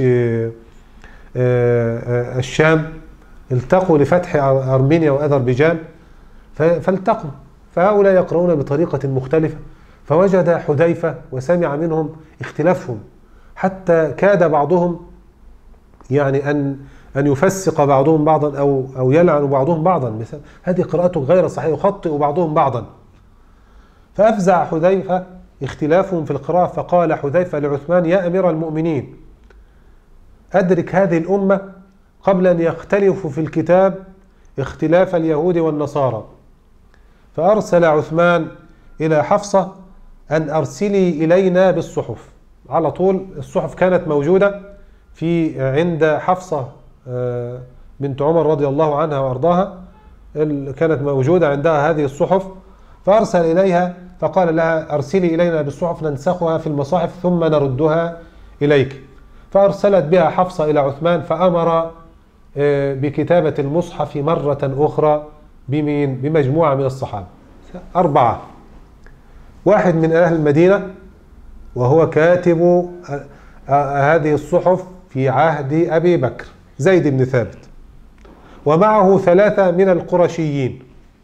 الشام التقوا لفتح أرمينيا وأذربيجان فالتقوا، فهؤلاء يقرؤون بطريقة مختلفة، فوجد حذيفة وسمع منهم اختلافهم، حتى كاد بعضهم يعني أن أن يفسق بعضهم بعضا أو أو يلعن بعضهم بعضا، مثل هذه قراءته غير صحيحة، يخطئ بعضهم بعضا. فأفزع حذيفة اختلافهم في القراءة، فقال حذيفة لعثمان: يا أمير المؤمنين، أدرك هذه الأمة قبل أن يختلفوا في الكتاب اختلاف اليهود والنصارى. فأرسل عثمان إلى حفصة أن أرسلي إلينا بالصحف. على طول الصحف كانت موجودة في عند حفصة بنت عمر رضي الله عنها وأرضاها، كانت موجودة عندها هذه الصحف، فأرسل إليها فقال لها: أرسلي إلينا بالصحف ننسخها في المصاحف ثم نردها إليك. فأرسلت بها حفصة إلى عثمان، فأمر بكتابة المصحف مرة أخرى بمين؟ بمجموعة من الصحابة، أربعة. واحد من أهل المدينة وهو كاتب هذه الصحف في عهد أبي بكر، زيد بن ثابت، ومعه ثلاثة من القرشيين.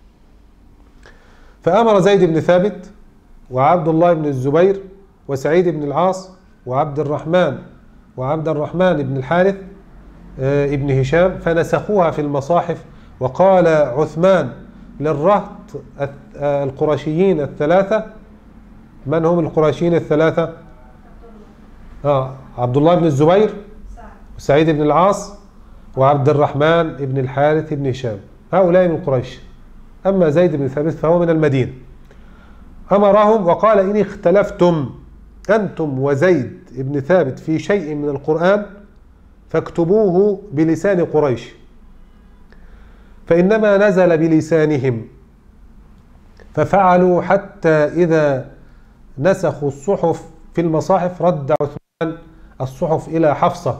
فأمر زيد بن ثابت وعبد الله بن الزبير وسعيد بن العاص وعبد الرحمن وعبد الرحمن بن الحارث ابن هشام فنسخوها في المصاحف. وقال عثمان للرهط القرشيين الثلاثة: من هم القرشيين الثلاثة؟ آه عبد الله بن الزبير وسعيد بن العاص وعبد الرحمن بن الحارث بن هشام، هؤلاء من قريش. أما زيد بن ثابت فهو من المدينة. أمرهم وقال: إن اختلفتم أنتم وزيد بن ثابت في شيء من القرآن فاكتبوه بلسان قريش، فإنما نزل بلسانهم. ففعلوا حتى إذا نسخوا الصحف في المصاحف رد عثمان الصحف إلى حفصة.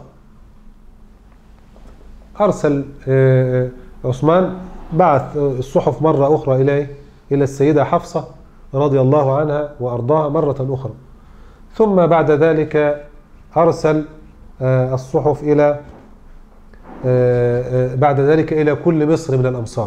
أرسل عثمان بعث الصحف مرة أخرى إليه إلى السيدة حفصة، رضي الله عنها وأرضاها مرة أخرى. ثم بعد ذلك أرسل الصحف إلى بعد ذلك إلى كل مصر من الأمصار.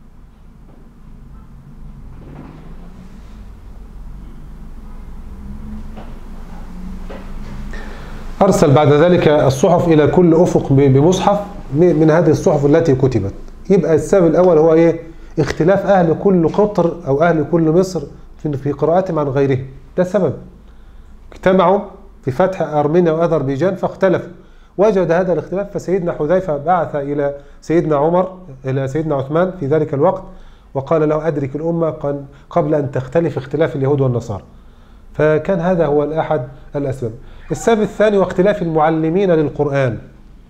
أرسل بعد ذلك الصحف إلى كل أفق بمصحف من هذه الصحف التي كتبت. يبقى السبب الأول هو إيه؟ اختلاف أهل كل قطر أو أهل كل مصر في قراءتهم عن غيرهم. ده السبب. اجتمعوا في فتح أرمينيا وأذربيجان فاختلفوا. وجد هذا الاختلاف فسيدنا حذيفة بعث إلى سيدنا عمر إلى سيدنا عثمان في ذلك الوقت وقال له أدرك الأمة قبل أن تختلف اختلاف اليهود والنصارى. فكان هذا هو الأحد الأسباب. السبب الثاني واختلاف المعلمين للقرآن.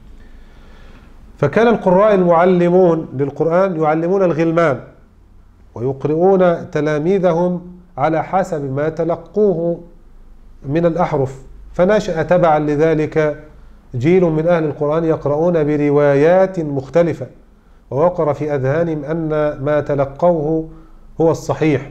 فكان القراء المعلمون للقرآن يعلمون الغلمان ويقرؤون تلاميذهم على حسب ما تلقوه من الأحرف، فنشأ تبعا لذلك جيل من أهل القرآن يقرؤون بروايات مختلفة، ووقر في أذهانهم أن ما تلقوه هو الصحيح.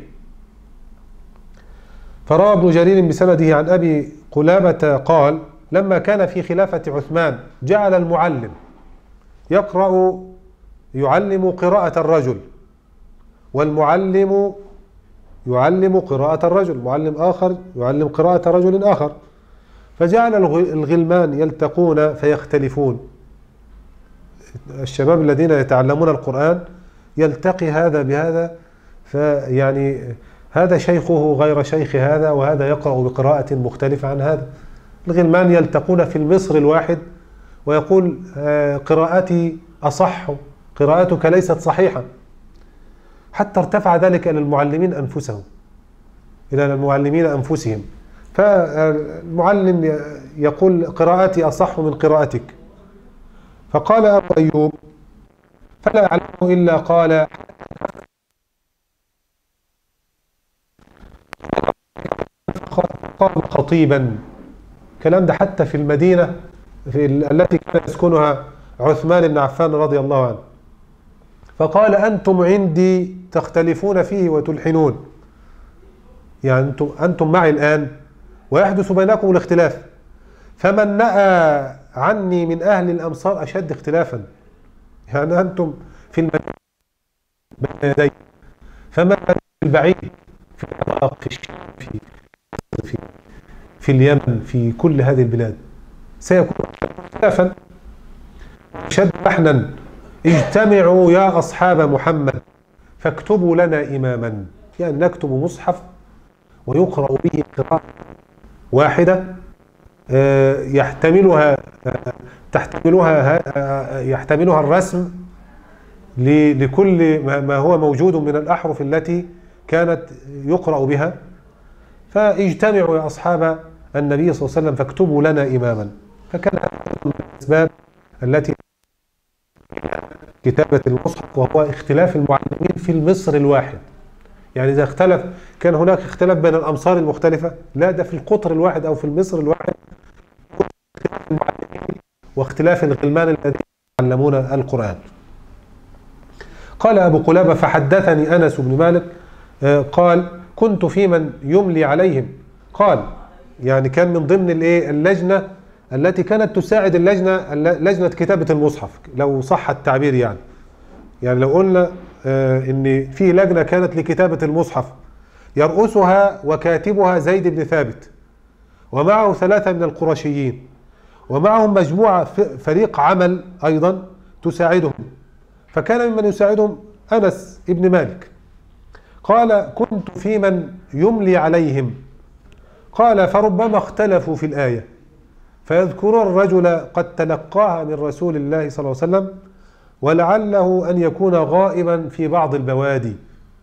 فروى ابن جرير بسنده عن أبي قلابة قال: لما كان في خلافة عثمان جعل المعلم يقرأ يعلم قراءة الرجل، والمعلم يعلم قراءة الرجل، معلم آخر يعلم قراءة رجل آخر، فجعل الغلمان يلتقون فيختلفون. الشباب الذين يتعلمون القرآن يلتقي هذا بهذا، فيعني هذا شيخه غير شيخ هذا، وهذا يقرأ بقراءة مختلفة عن هذا. الغلمان يلتقون في المصر الواحد ويقول قراءتي أصح، قراءتك ليست صحيحة، حتى ارتفع ذلك إلى المعلمين أنفسهم، إلى المعلمين أنفسهم. فالمعلم يقول قراءتي أصح من قراءتك. فقال أبو أيوب: فلا أعلم إلا قال قام خطيبا. كلام ده حتى في المدينة في التي كان يسكنها عثمان بن عفان رضي الله عنه. فقال: أنتم عندي تختلفون فيه وتلحنون، يعني أنتم, أنتم معي الآن ويحدث بينكم الاختلاف، فمن نأى عني من أهل الأمصار أشد اختلافا. يعني أنتم في المدينة بين يدي، فمن البعيد في العراق في الشام في في في اليمن في كل هذه البلاد سيكون اختلافا أشد لحنا. اجتمعوا يا أصحاب محمد فاكتبوا لنا إماما، يعني نكتب مصحف ويقرأ به قراءة واحدة يحتملها تحتملها يحتملها الرسم لكل ما هو موجود من الأحرف التي كانت يقرأ بها. فاجتمعوا يا أصحاب النبي صلى الله عليه وسلم فاكتبوا لنا إماما. فكان هذا من الأسباب التي كتابة المصحف، وهو اختلاف المعلمين في المصر الواحد. يعني إذا اختلف كان هناك اختلاف بين الأمصار المختلفة، لا ده في القطر الواحد أو في المصر الواحد اختلاف المعلمين واختلاف الغلمان الذين يعلمون القرآن. قال أبو قلابة: فحدثني أنس بن مالك قال: كنت في من يملي عليهم. قال يعني كان من ضمن الايه اللجنة التي كانت تساعد اللجنة لجنة كتابة المصحف، لو صح التعبير. يعني يعني لو قلنا ان في لجنة كانت لكتابة المصحف يرأسها وكاتبها زيد بن ثابت، ومعه ثلاثة من القرشيين، ومعهم مجموعة فريق عمل أيضا تساعدهم، فكان ممن يساعدهم أنس بن مالك. قال: كنت في من يملي عليهم. قال: فربما اختلفوا في الآية فيذكرون الرجل قد تلقاها من رسول الله صلى الله عليه وسلم ولعله أن يكون غائبا في بعض البوادي،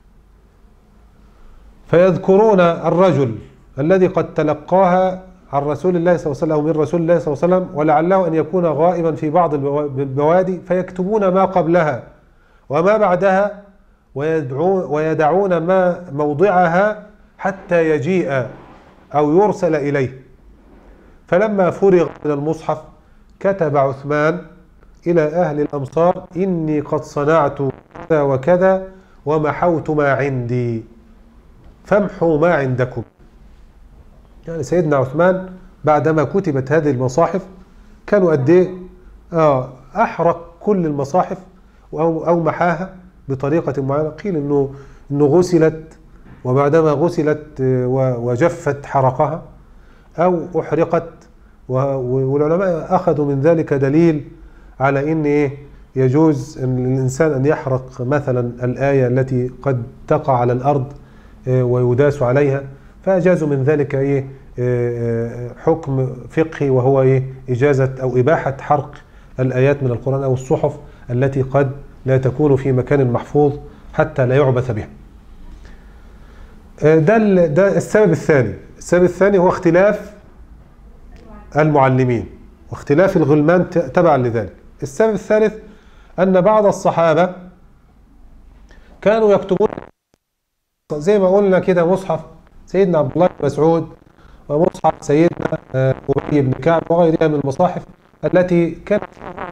فيذكرون الرجل الذي قد تلقاها عن رسول الله صلى الله عليه وسلم أو من رسول الله صلى الله عليه وسلم ولعله أن يكون غائبا في بعض البوادي، فيكتبون ما قبلها وما بعدها ويدعون ما موضعها حتى يجيء أو يرسل إليه. فلما فرغ من المصحف كتب عثمان إلى أهل الأمصار: إني قد صنعت كذا وكذا ومحوت ما عندي. فامحوا ما عندكم. يعني سيدنا عثمان بعدما كتبت هذه المصاحف كانوا قد ايه اه احرق كل المصاحف او او محاها بطريقه معينه. قيل انه انه غسلت، وبعدما غسلت وجفت حرقها او احرقت، والعلماء اخذوا من ذلك دليل على ان ايه يجوز ان الانسان ان يحرق مثلا الايه التي قد تقع على الارض ويداس عليها، فاجازوا من ذلك ايه حكم فقهي، وهو ايه اجازه او اباحه حرق الايات من القران او الصحف التي قد لا تكون في مكان محفوظ حتى لا يعبث بها. ده ده السبب الثاني. السبب الثاني هو اختلاف المعلمين واختلاف الغلمان تبعا لذلك. السبب الثالث ان بعض الصحابه كانوا يكتبون زي ما قلنا كده مصحف سيدنا عبد الله بن مسعود ومصحف سيدنا أبي بن كعب وغيرها من المصاحف التي كانت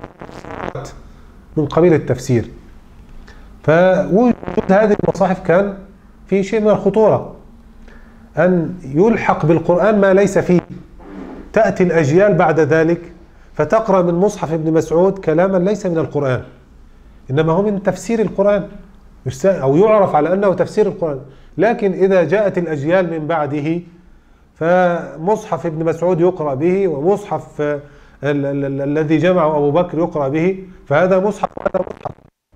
من قبيل التفسير. فوجود هذه المصاحف كان في شيء من الخطورة، أن يلحق بالقرآن ما ليس فيه. تأتي الأجيال بعد ذلك فتقرأ من مصحف ابن مسعود كلاما ليس من القرآن، إنما هو من تفسير القرآن أو يعرف على أنه تفسير القرآن. لكن إذا جاءت الأجيال من بعده فمصحف ابن مسعود يقرأ به، ومصحف الذي جمعه أبو بكر يقرأ به، فهذا مصحف وهذا مصحف.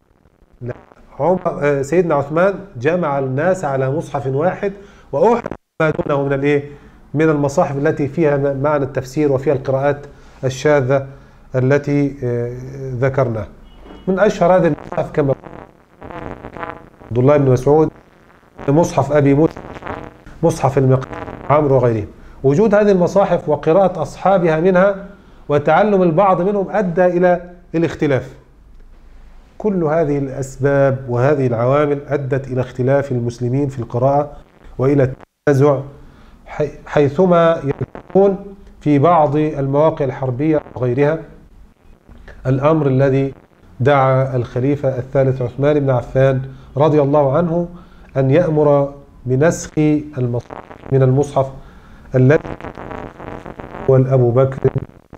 لا، سيدنا عثمان جمع الناس على مصحف واحد وأحد ما دونه من الايه من المصاحف التي فيها معنى التفسير وفيها القراءات الشاذة التي ذكرناها. من أشهر هذه المصاحف كما عبد الله بن مسعود، مصحف أبي موسى، مصحف المقدام عمرو وغيرهم. وجود هذه المصاحف وقراءة أصحابها منها وتعلم البعض منهم أدى إلى الاختلاف. كل هذه الأسباب وهذه العوامل أدت إلى اختلاف المسلمين في القراءة وإلى التنازع حيثما يكون في بعض المواقع الحربية وغيرها، الأمر الذي دعا الخليفة الثالث عثمان بن عفان رضي الله عنه أن يأمر بنسخ المصحف من المصحف الذي هو أبو بكر،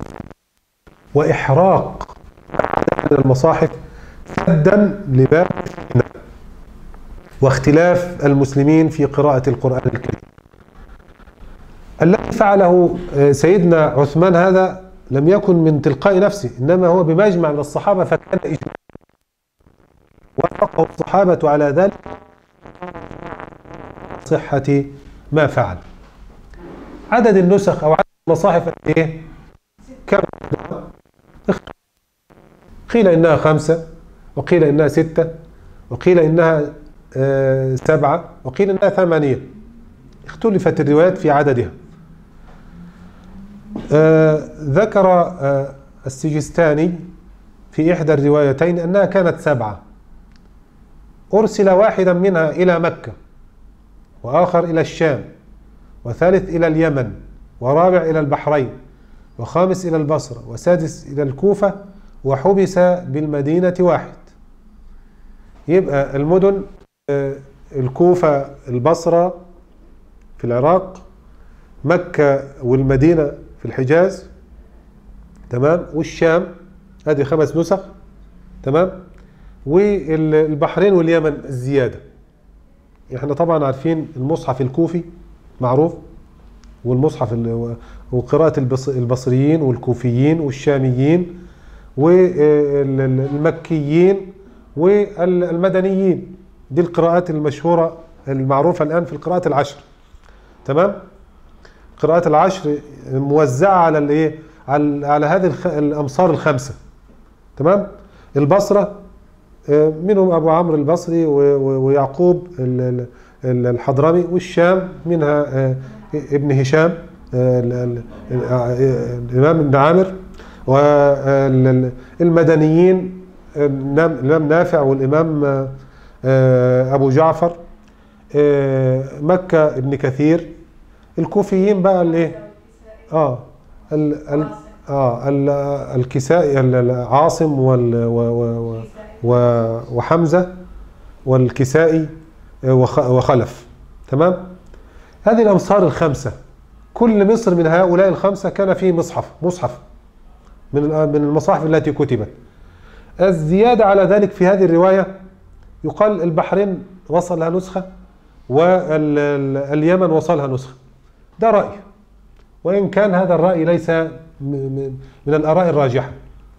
وإحراق من المصاحف سدا لباب واختلاف المسلمين في قراءة القرآن الكريم. الذي فعله سيدنا عثمان هذا لم يكن من تلقاء نفسه، إنما هو بمجمع من الصحابة، فكان إجماع وافقه الصحابة على ذلك صحة ما فعل. عدد النسخ أو عدد المصاحف إيه؟ كم؟ قيل إنها خمسة، وقيل إنها ستة، وقيل إنها آه سبعة، وقيل إنها ثمانية. اختلفت الروايات في عددها. آه ذكر آه السجستاني في إحدى الروايتين أنها كانت سبعة. أرسل واحدا منها إلى مكة، وآخر إلى الشام، وثالث إلى اليمن، ورابع إلى البحرين، وخامس إلى البصرة، وسادس إلى الكوفة، وحبس بالمدينة واحد. يبقى المدن الكوفة، البصرة في العراق، مكة والمدينة في الحجاز، تمام، والشام، هذه خمس نسخ، تمام، والبحرين واليمن الزيادة. احنا طبعا عارفين المصحف الكوفي معروف، والمصحف وقراءة البصريين والكوفيين والشاميين والمكيين والمدنيين. دي القراءات المشهورة المعروفة الآن في القراءات العشر، تمام. قراءات العشر موزعة على الايه على على هذه الأمصار الخمسة، تمام. البصرة منهم أبو عمرو البصري ويعقوب الحضرمي، والشام منها ابن هشام الإمام ابن عامر، والمدنيين الإمام نافع والإمام أبو جعفر، مكة ابن كثير. الكوفيين بقى الايه اه ال ال اه الكسائي عاصم وحمزة والكسائي وخلف. تمام؟ هذه الأمصار الخمسة، كل مصر من هؤلاء الخمسة كان فيه مصحف مصحف من من المصاحف التي كتبت. الزيادة على ذلك في هذه الرواية يقال البحرين وصل لها نسخة واليمن وصلها نسخة. ده رأي، وإن كان هذا الرأي ليس من الآراء الراجحة.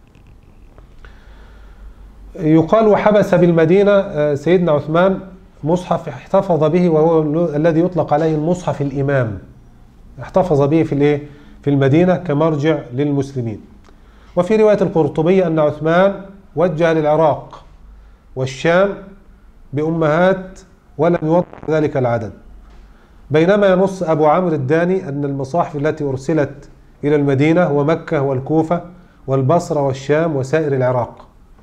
يقال وحبس بالمدينة سيدنا عثمان مصحف احتفظ به، وهو الذي يطلق عليه المصحف الإمام، احتفظ به في الايه في المدينة كمرجع للمسلمين. وفي رواية القرطبي أن عثمان وجه للعراق والشام بأمهات ولم يوضح ذلك العدد، بينما ينص أبو عمرو الداني أن المصاحف التي أرسلت إلى المدينة هو مكة والكوفة والبصرة والشام وسائر العراق.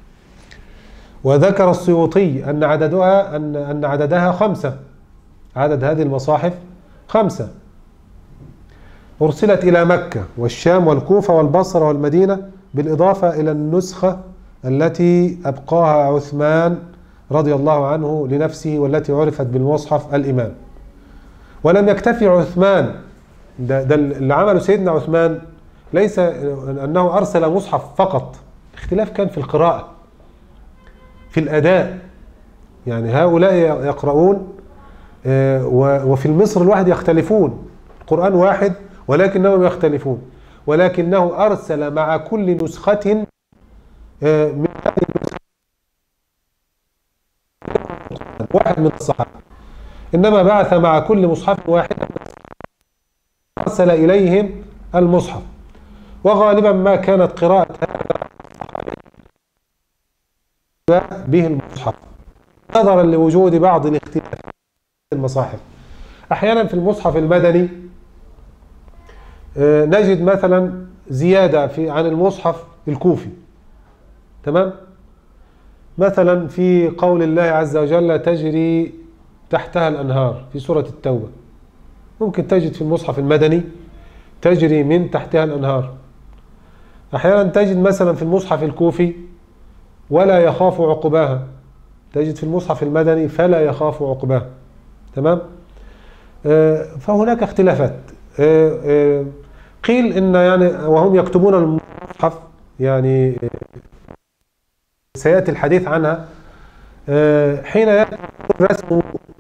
وذكر السيوطي أن عددها أن أن عددها خمسة، عدد هذه المصاحف خمسة أرسلت إلى مكة والشام والكوفة والبصرة والمدينة، بالإضافة إلى النسخة التي أبقاها عثمان رضي الله عنه لنفسه والتي عرفت بالمصحف الإمام. ولم يكتفي عثمان، ده, ده اللي عمله سيدنا عثمان ليس أنه أرسل مصحف فقط، الاختلاف كان في القراءة في الأداء. يعني هؤلاء يقرؤون وفي المصر الواحد يختلفون، القرآن واحد ولكنهم يختلفون، ولكنه أرسل مع كل نسخة من هذه النسخة واحد من الصحابة، إنما بعث مع كل مصحف واحد أرسل إليهم المصحف. وغالبا ما كانت قراءة هذا به المصحف نظرا لوجود بعض الاختلاف في المصاحف. أحيانا في المصحف المدني نجد مثلا زيادة في عن المصحف الكوفي، تمام؟ مثلا في قول الله عز وجل تجري تحتها الأنهار في سورة التوبة، ممكن تجد في المصحف المدني تجري من تحتها الأنهار. أحيانا تجد مثلا في المصحف الكوفي ولا يخاف عقباها، تجد في المصحف المدني فلا يخاف عقباها، تمام؟ آه فهناك اختلافات. آه آه قيل إن يعني وهم يكتبون المصحف، يعني سيأتي الحديث عنها، آه حين يأتي الرسم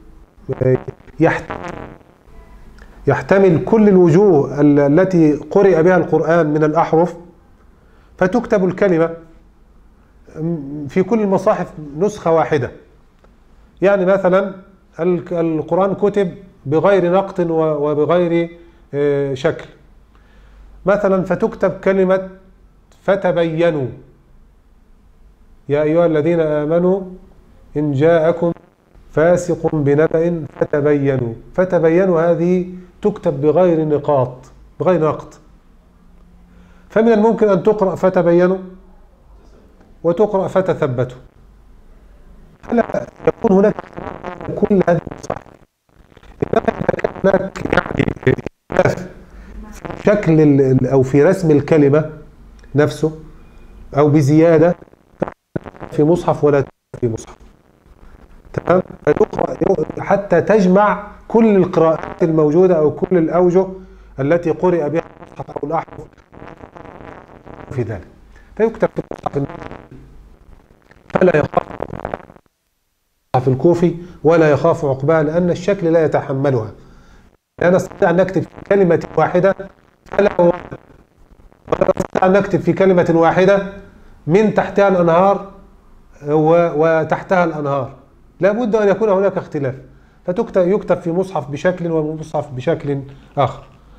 يحتمل كل الوجوه التي قرئ بها القرآن من الأحرف، فتكتب الكلمة في كل المصاحف نسخة واحدة. يعني مثلا القرآن كتب بغير نقط وبغير شكل، مثلا فتكتب كلمة فتبينوا يا أيها الذين آمنوا إن جاءكم فاسق بنبأ فتبينوا. فتبينوا هذه تكتب بغير نقاط بغير نقط، فمن الممكن أن تقرأ فتبينوا وتقرأ فتثبتوا. فلا يكون هناك كل هذه الصح، إنما إذا كان هناك يعني اختلاف في شكل أو في رسم الكلمة نفسه أو بزيادة في مصحف ولا في مصحف، تمام؟ حتى تجمع كل القراءات الموجودة أو كل الأوجه التي قرئ بها المصحف أو الأحرف في ذلك، فيكتب في المصحف فلا يخاف في الكوفي ولا يخاف عقباها، لأن الشكل لا يتحملها. لا نستطيع أن نكتب في كلمة واحدة فلا ولا نستطيع أن نكتب في كلمة واحدة من تحتها الأنهار وتحتها الأنهار، لا بد أن يكون هناك اختلاف، فتكتب يكتب في مصحف بشكل ومصحف بشكل آخر.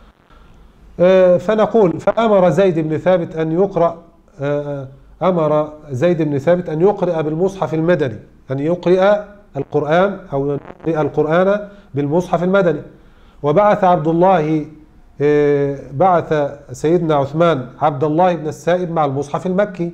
فنقول فأمر زيد بن ثابت أن يقرأ أمر زيد بن ثابت أن يقرأ بالمصحف المدني، أن يقرأ القرآن أو يقرأ القرآن بالمصحف المدني. وبعث عبد الله بعث سيدنا عثمان عبد الله بن السائب مع المصحف المكي.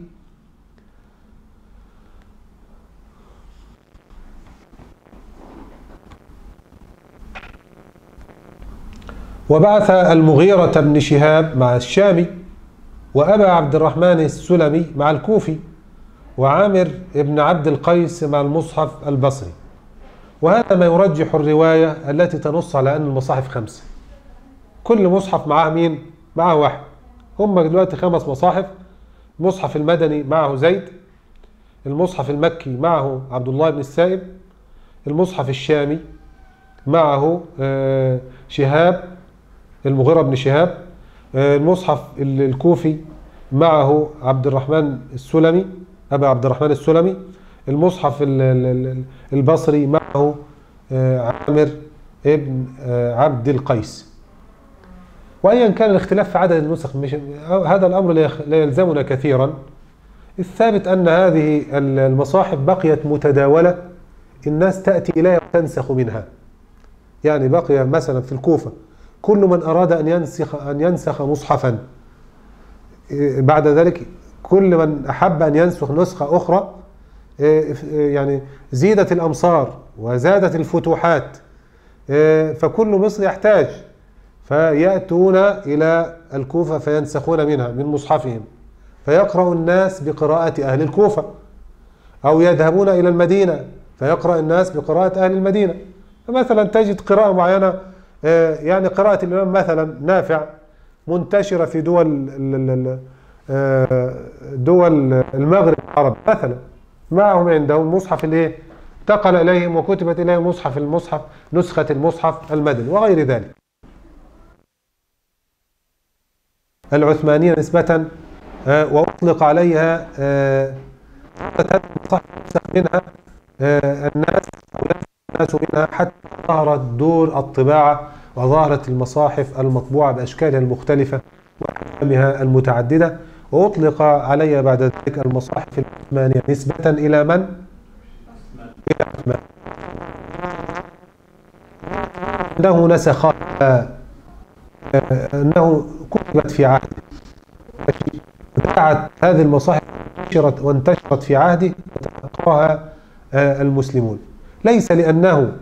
وبعث المغيرة بن شهاب مع الشامي، وأبا عبد الرحمن السلمي مع الكوفي، وعامر بن عبد القيس مع المصحف البصري. وهذا ما يرجح الرواية التي تنص على أن المصاحف خمسة. كل مصحف معاه مين؟ معاه واحد. هم دلوقتي خمس مصاحف. المصحف المدني معه زيد، المصحف المكي معه عبد الله بن السائب، المصحف الشامي معه شهاب المغيرة بن شهاب، المصحف الكوفي معه عبد الرحمن السلمي أبا عبد الرحمن السلمي، المصحف البصري معه عامر ابن عبد القيس. وأيا كان الاختلاف في عدد النسخ مش هذا الأمر لا يلزمنا كثيرا. الثابت أن هذه المصاحف بقيت متداولة، الناس تأتي إليها وتنسخ منها. يعني بقي مثلا في الكوفة كل من أراد أن ينسخ أن ينسخ مصحفا، بعد ذلك كل من أحب أن ينسخ نسخة أخرى، يعني زيدت الأمصار وزادت الفتوحات، فكل مصر يحتاج، فيأتون إلى الكوفة فينسخون منها من مصحفهم، فيقرأ الناس بقراءة أهل الكوفة، أو يذهبون إلى المدينة فيقرأ الناس بقراءة أهل المدينة. فمثلا تجد قراءة معينة، يعني قراءة الإمام مثلا نافع منتشرة في دول دول المغرب العربي مثلا، معهم عندهم مصحف الايه انتقل إليهم وكتبت إليهم مصحف المصحف نسخة المصحف المدني وغير ذلك. العثمانية نسبة وأطلق عليها منها الناس الناس منها حتى ظهرت دور الطباعة وظهرت المصاحف المطبوعة بأشكالها المختلفة وأحكامها المتعددة، وأطلق عليها بعد ذلك المصاحف العثمانية نسبة إلى من؟ إلى عثمان. أنه نسخها، أنه كتبت في عهده، ذاعت هذه المصاحف وانتشرت في عهده وتلقاها المسلمون، ليس لأنه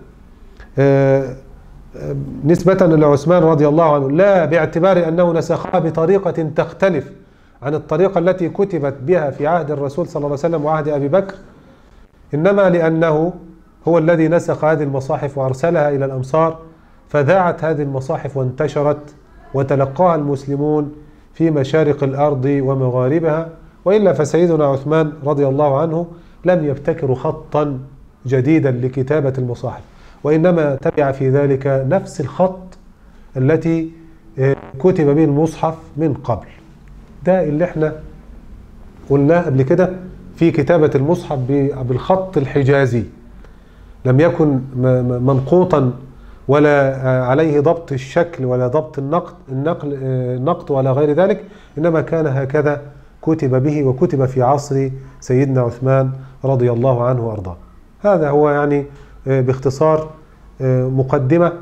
نسبة لعثمان رضي الله عنه، لا باعتبار أنه نسخها بطريقة تختلف عن الطريقة التي كتبت بها في عهد الرسول صلى الله عليه وسلم وعهد أبي بكر، إنما لأنه هو الذي نسخ هذه المصاحف وأرسلها إلى الأمصار، فذاعت هذه المصاحف وانتشرت وتلقاها المسلمون في مشارق الأرض ومغاربها. وإلا فسيدنا عثمان رضي الله عنه لم يبتكر خطا جديدا لكتابة المصاحف، وإنما تبع في ذلك نفس الخط التي كتب به المصحف من قبل. ده اللي احنا قلناه قبل كده في كتابة المصحف بالخط الحجازي، لم يكن منقوطا ولا عليه ضبط الشكل ولا ضبط النقط النقل النقط ولا غير ذلك، إنما كان هكذا كتب به، وكتب في عصر سيدنا عثمان رضي الله عنه وأرضاه. هذا هو يعني باختصار مقدمة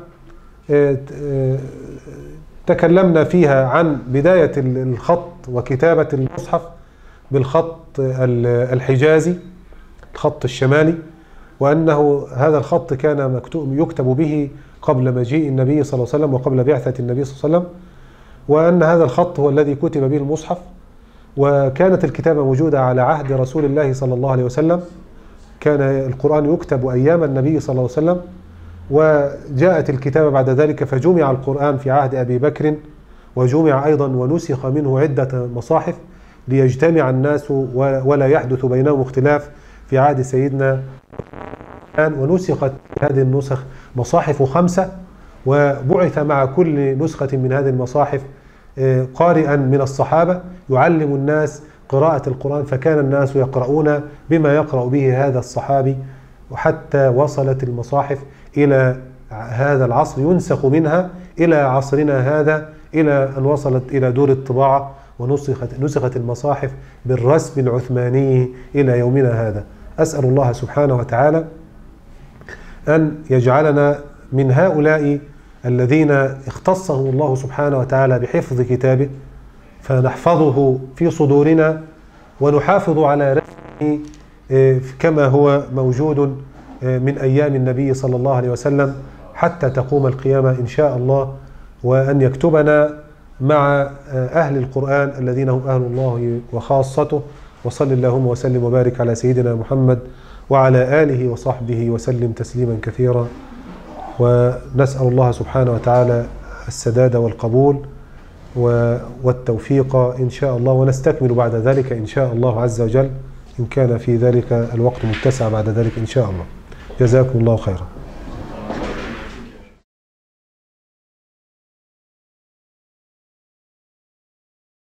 تكلمنا فيها عن بداية الخط وكتابة المصحف بالخط الحجازي الخط الشمالي، وأنه هذا الخط كان مكتوب يكتب به قبل مجيء النبي صلى الله عليه وسلم وقبل بعثة النبي صلى الله عليه وسلم، وأن هذا الخط هو الذي كتب به المصحف، وكانت الكتابة موجودة على عهد رسول الله صلى الله عليه وسلم. كان القرآن يكتب أيام النبي صلى الله عليه وسلم، وجاءت الكتابة بعد ذلك فجمع القرآن في عهد أبي بكر، وجمع أيضا ونسخ منه عدة مصاحف ليجتمع الناس ولا يحدث بينهم اختلاف في عهد سيدنا، ونسخت هذه النسخ مصاحف خمسة، وبعث مع كل نسخة من هذه المصاحف قارئا من الصحابة يعلم الناس قراءة القرآن، فكان الناس يقرؤون بما يقرأ به هذا الصحابي، وحتى وصلت المصاحف إلى هذا العصر ينسخ منها إلى عصرنا هذا، إلى أن وصلت إلى دور الطباعة ونسخت نسخت المصاحف بالرسم العثماني إلى يومنا هذا. أسأل الله سبحانه وتعالى أن يجعلنا من هؤلاء الذين اختصهم الله سبحانه وتعالى بحفظ كتابه، فنحفظه في صدورنا ونحافظ على رسمه كما هو موجود من أيام النبي صلى الله عليه وسلم حتى تقوم القيامة إن شاء الله، وأن يكتبنا مع أهل القرآن الذين هم أهل الله وخاصته. وصل اللهم وسلم وبارك على سيدنا محمد وعلى آله وصحبه وسلم تسليما كثيرا. ونسأل الله سبحانه وتعالى السداد والقبول والتوفيق إن شاء الله، ونستكمل بعد ذلك إن شاء الله عز وجل إن كان في ذلك الوقت متسع بعد ذلك إن شاء الله. جزاكم الله خيرا.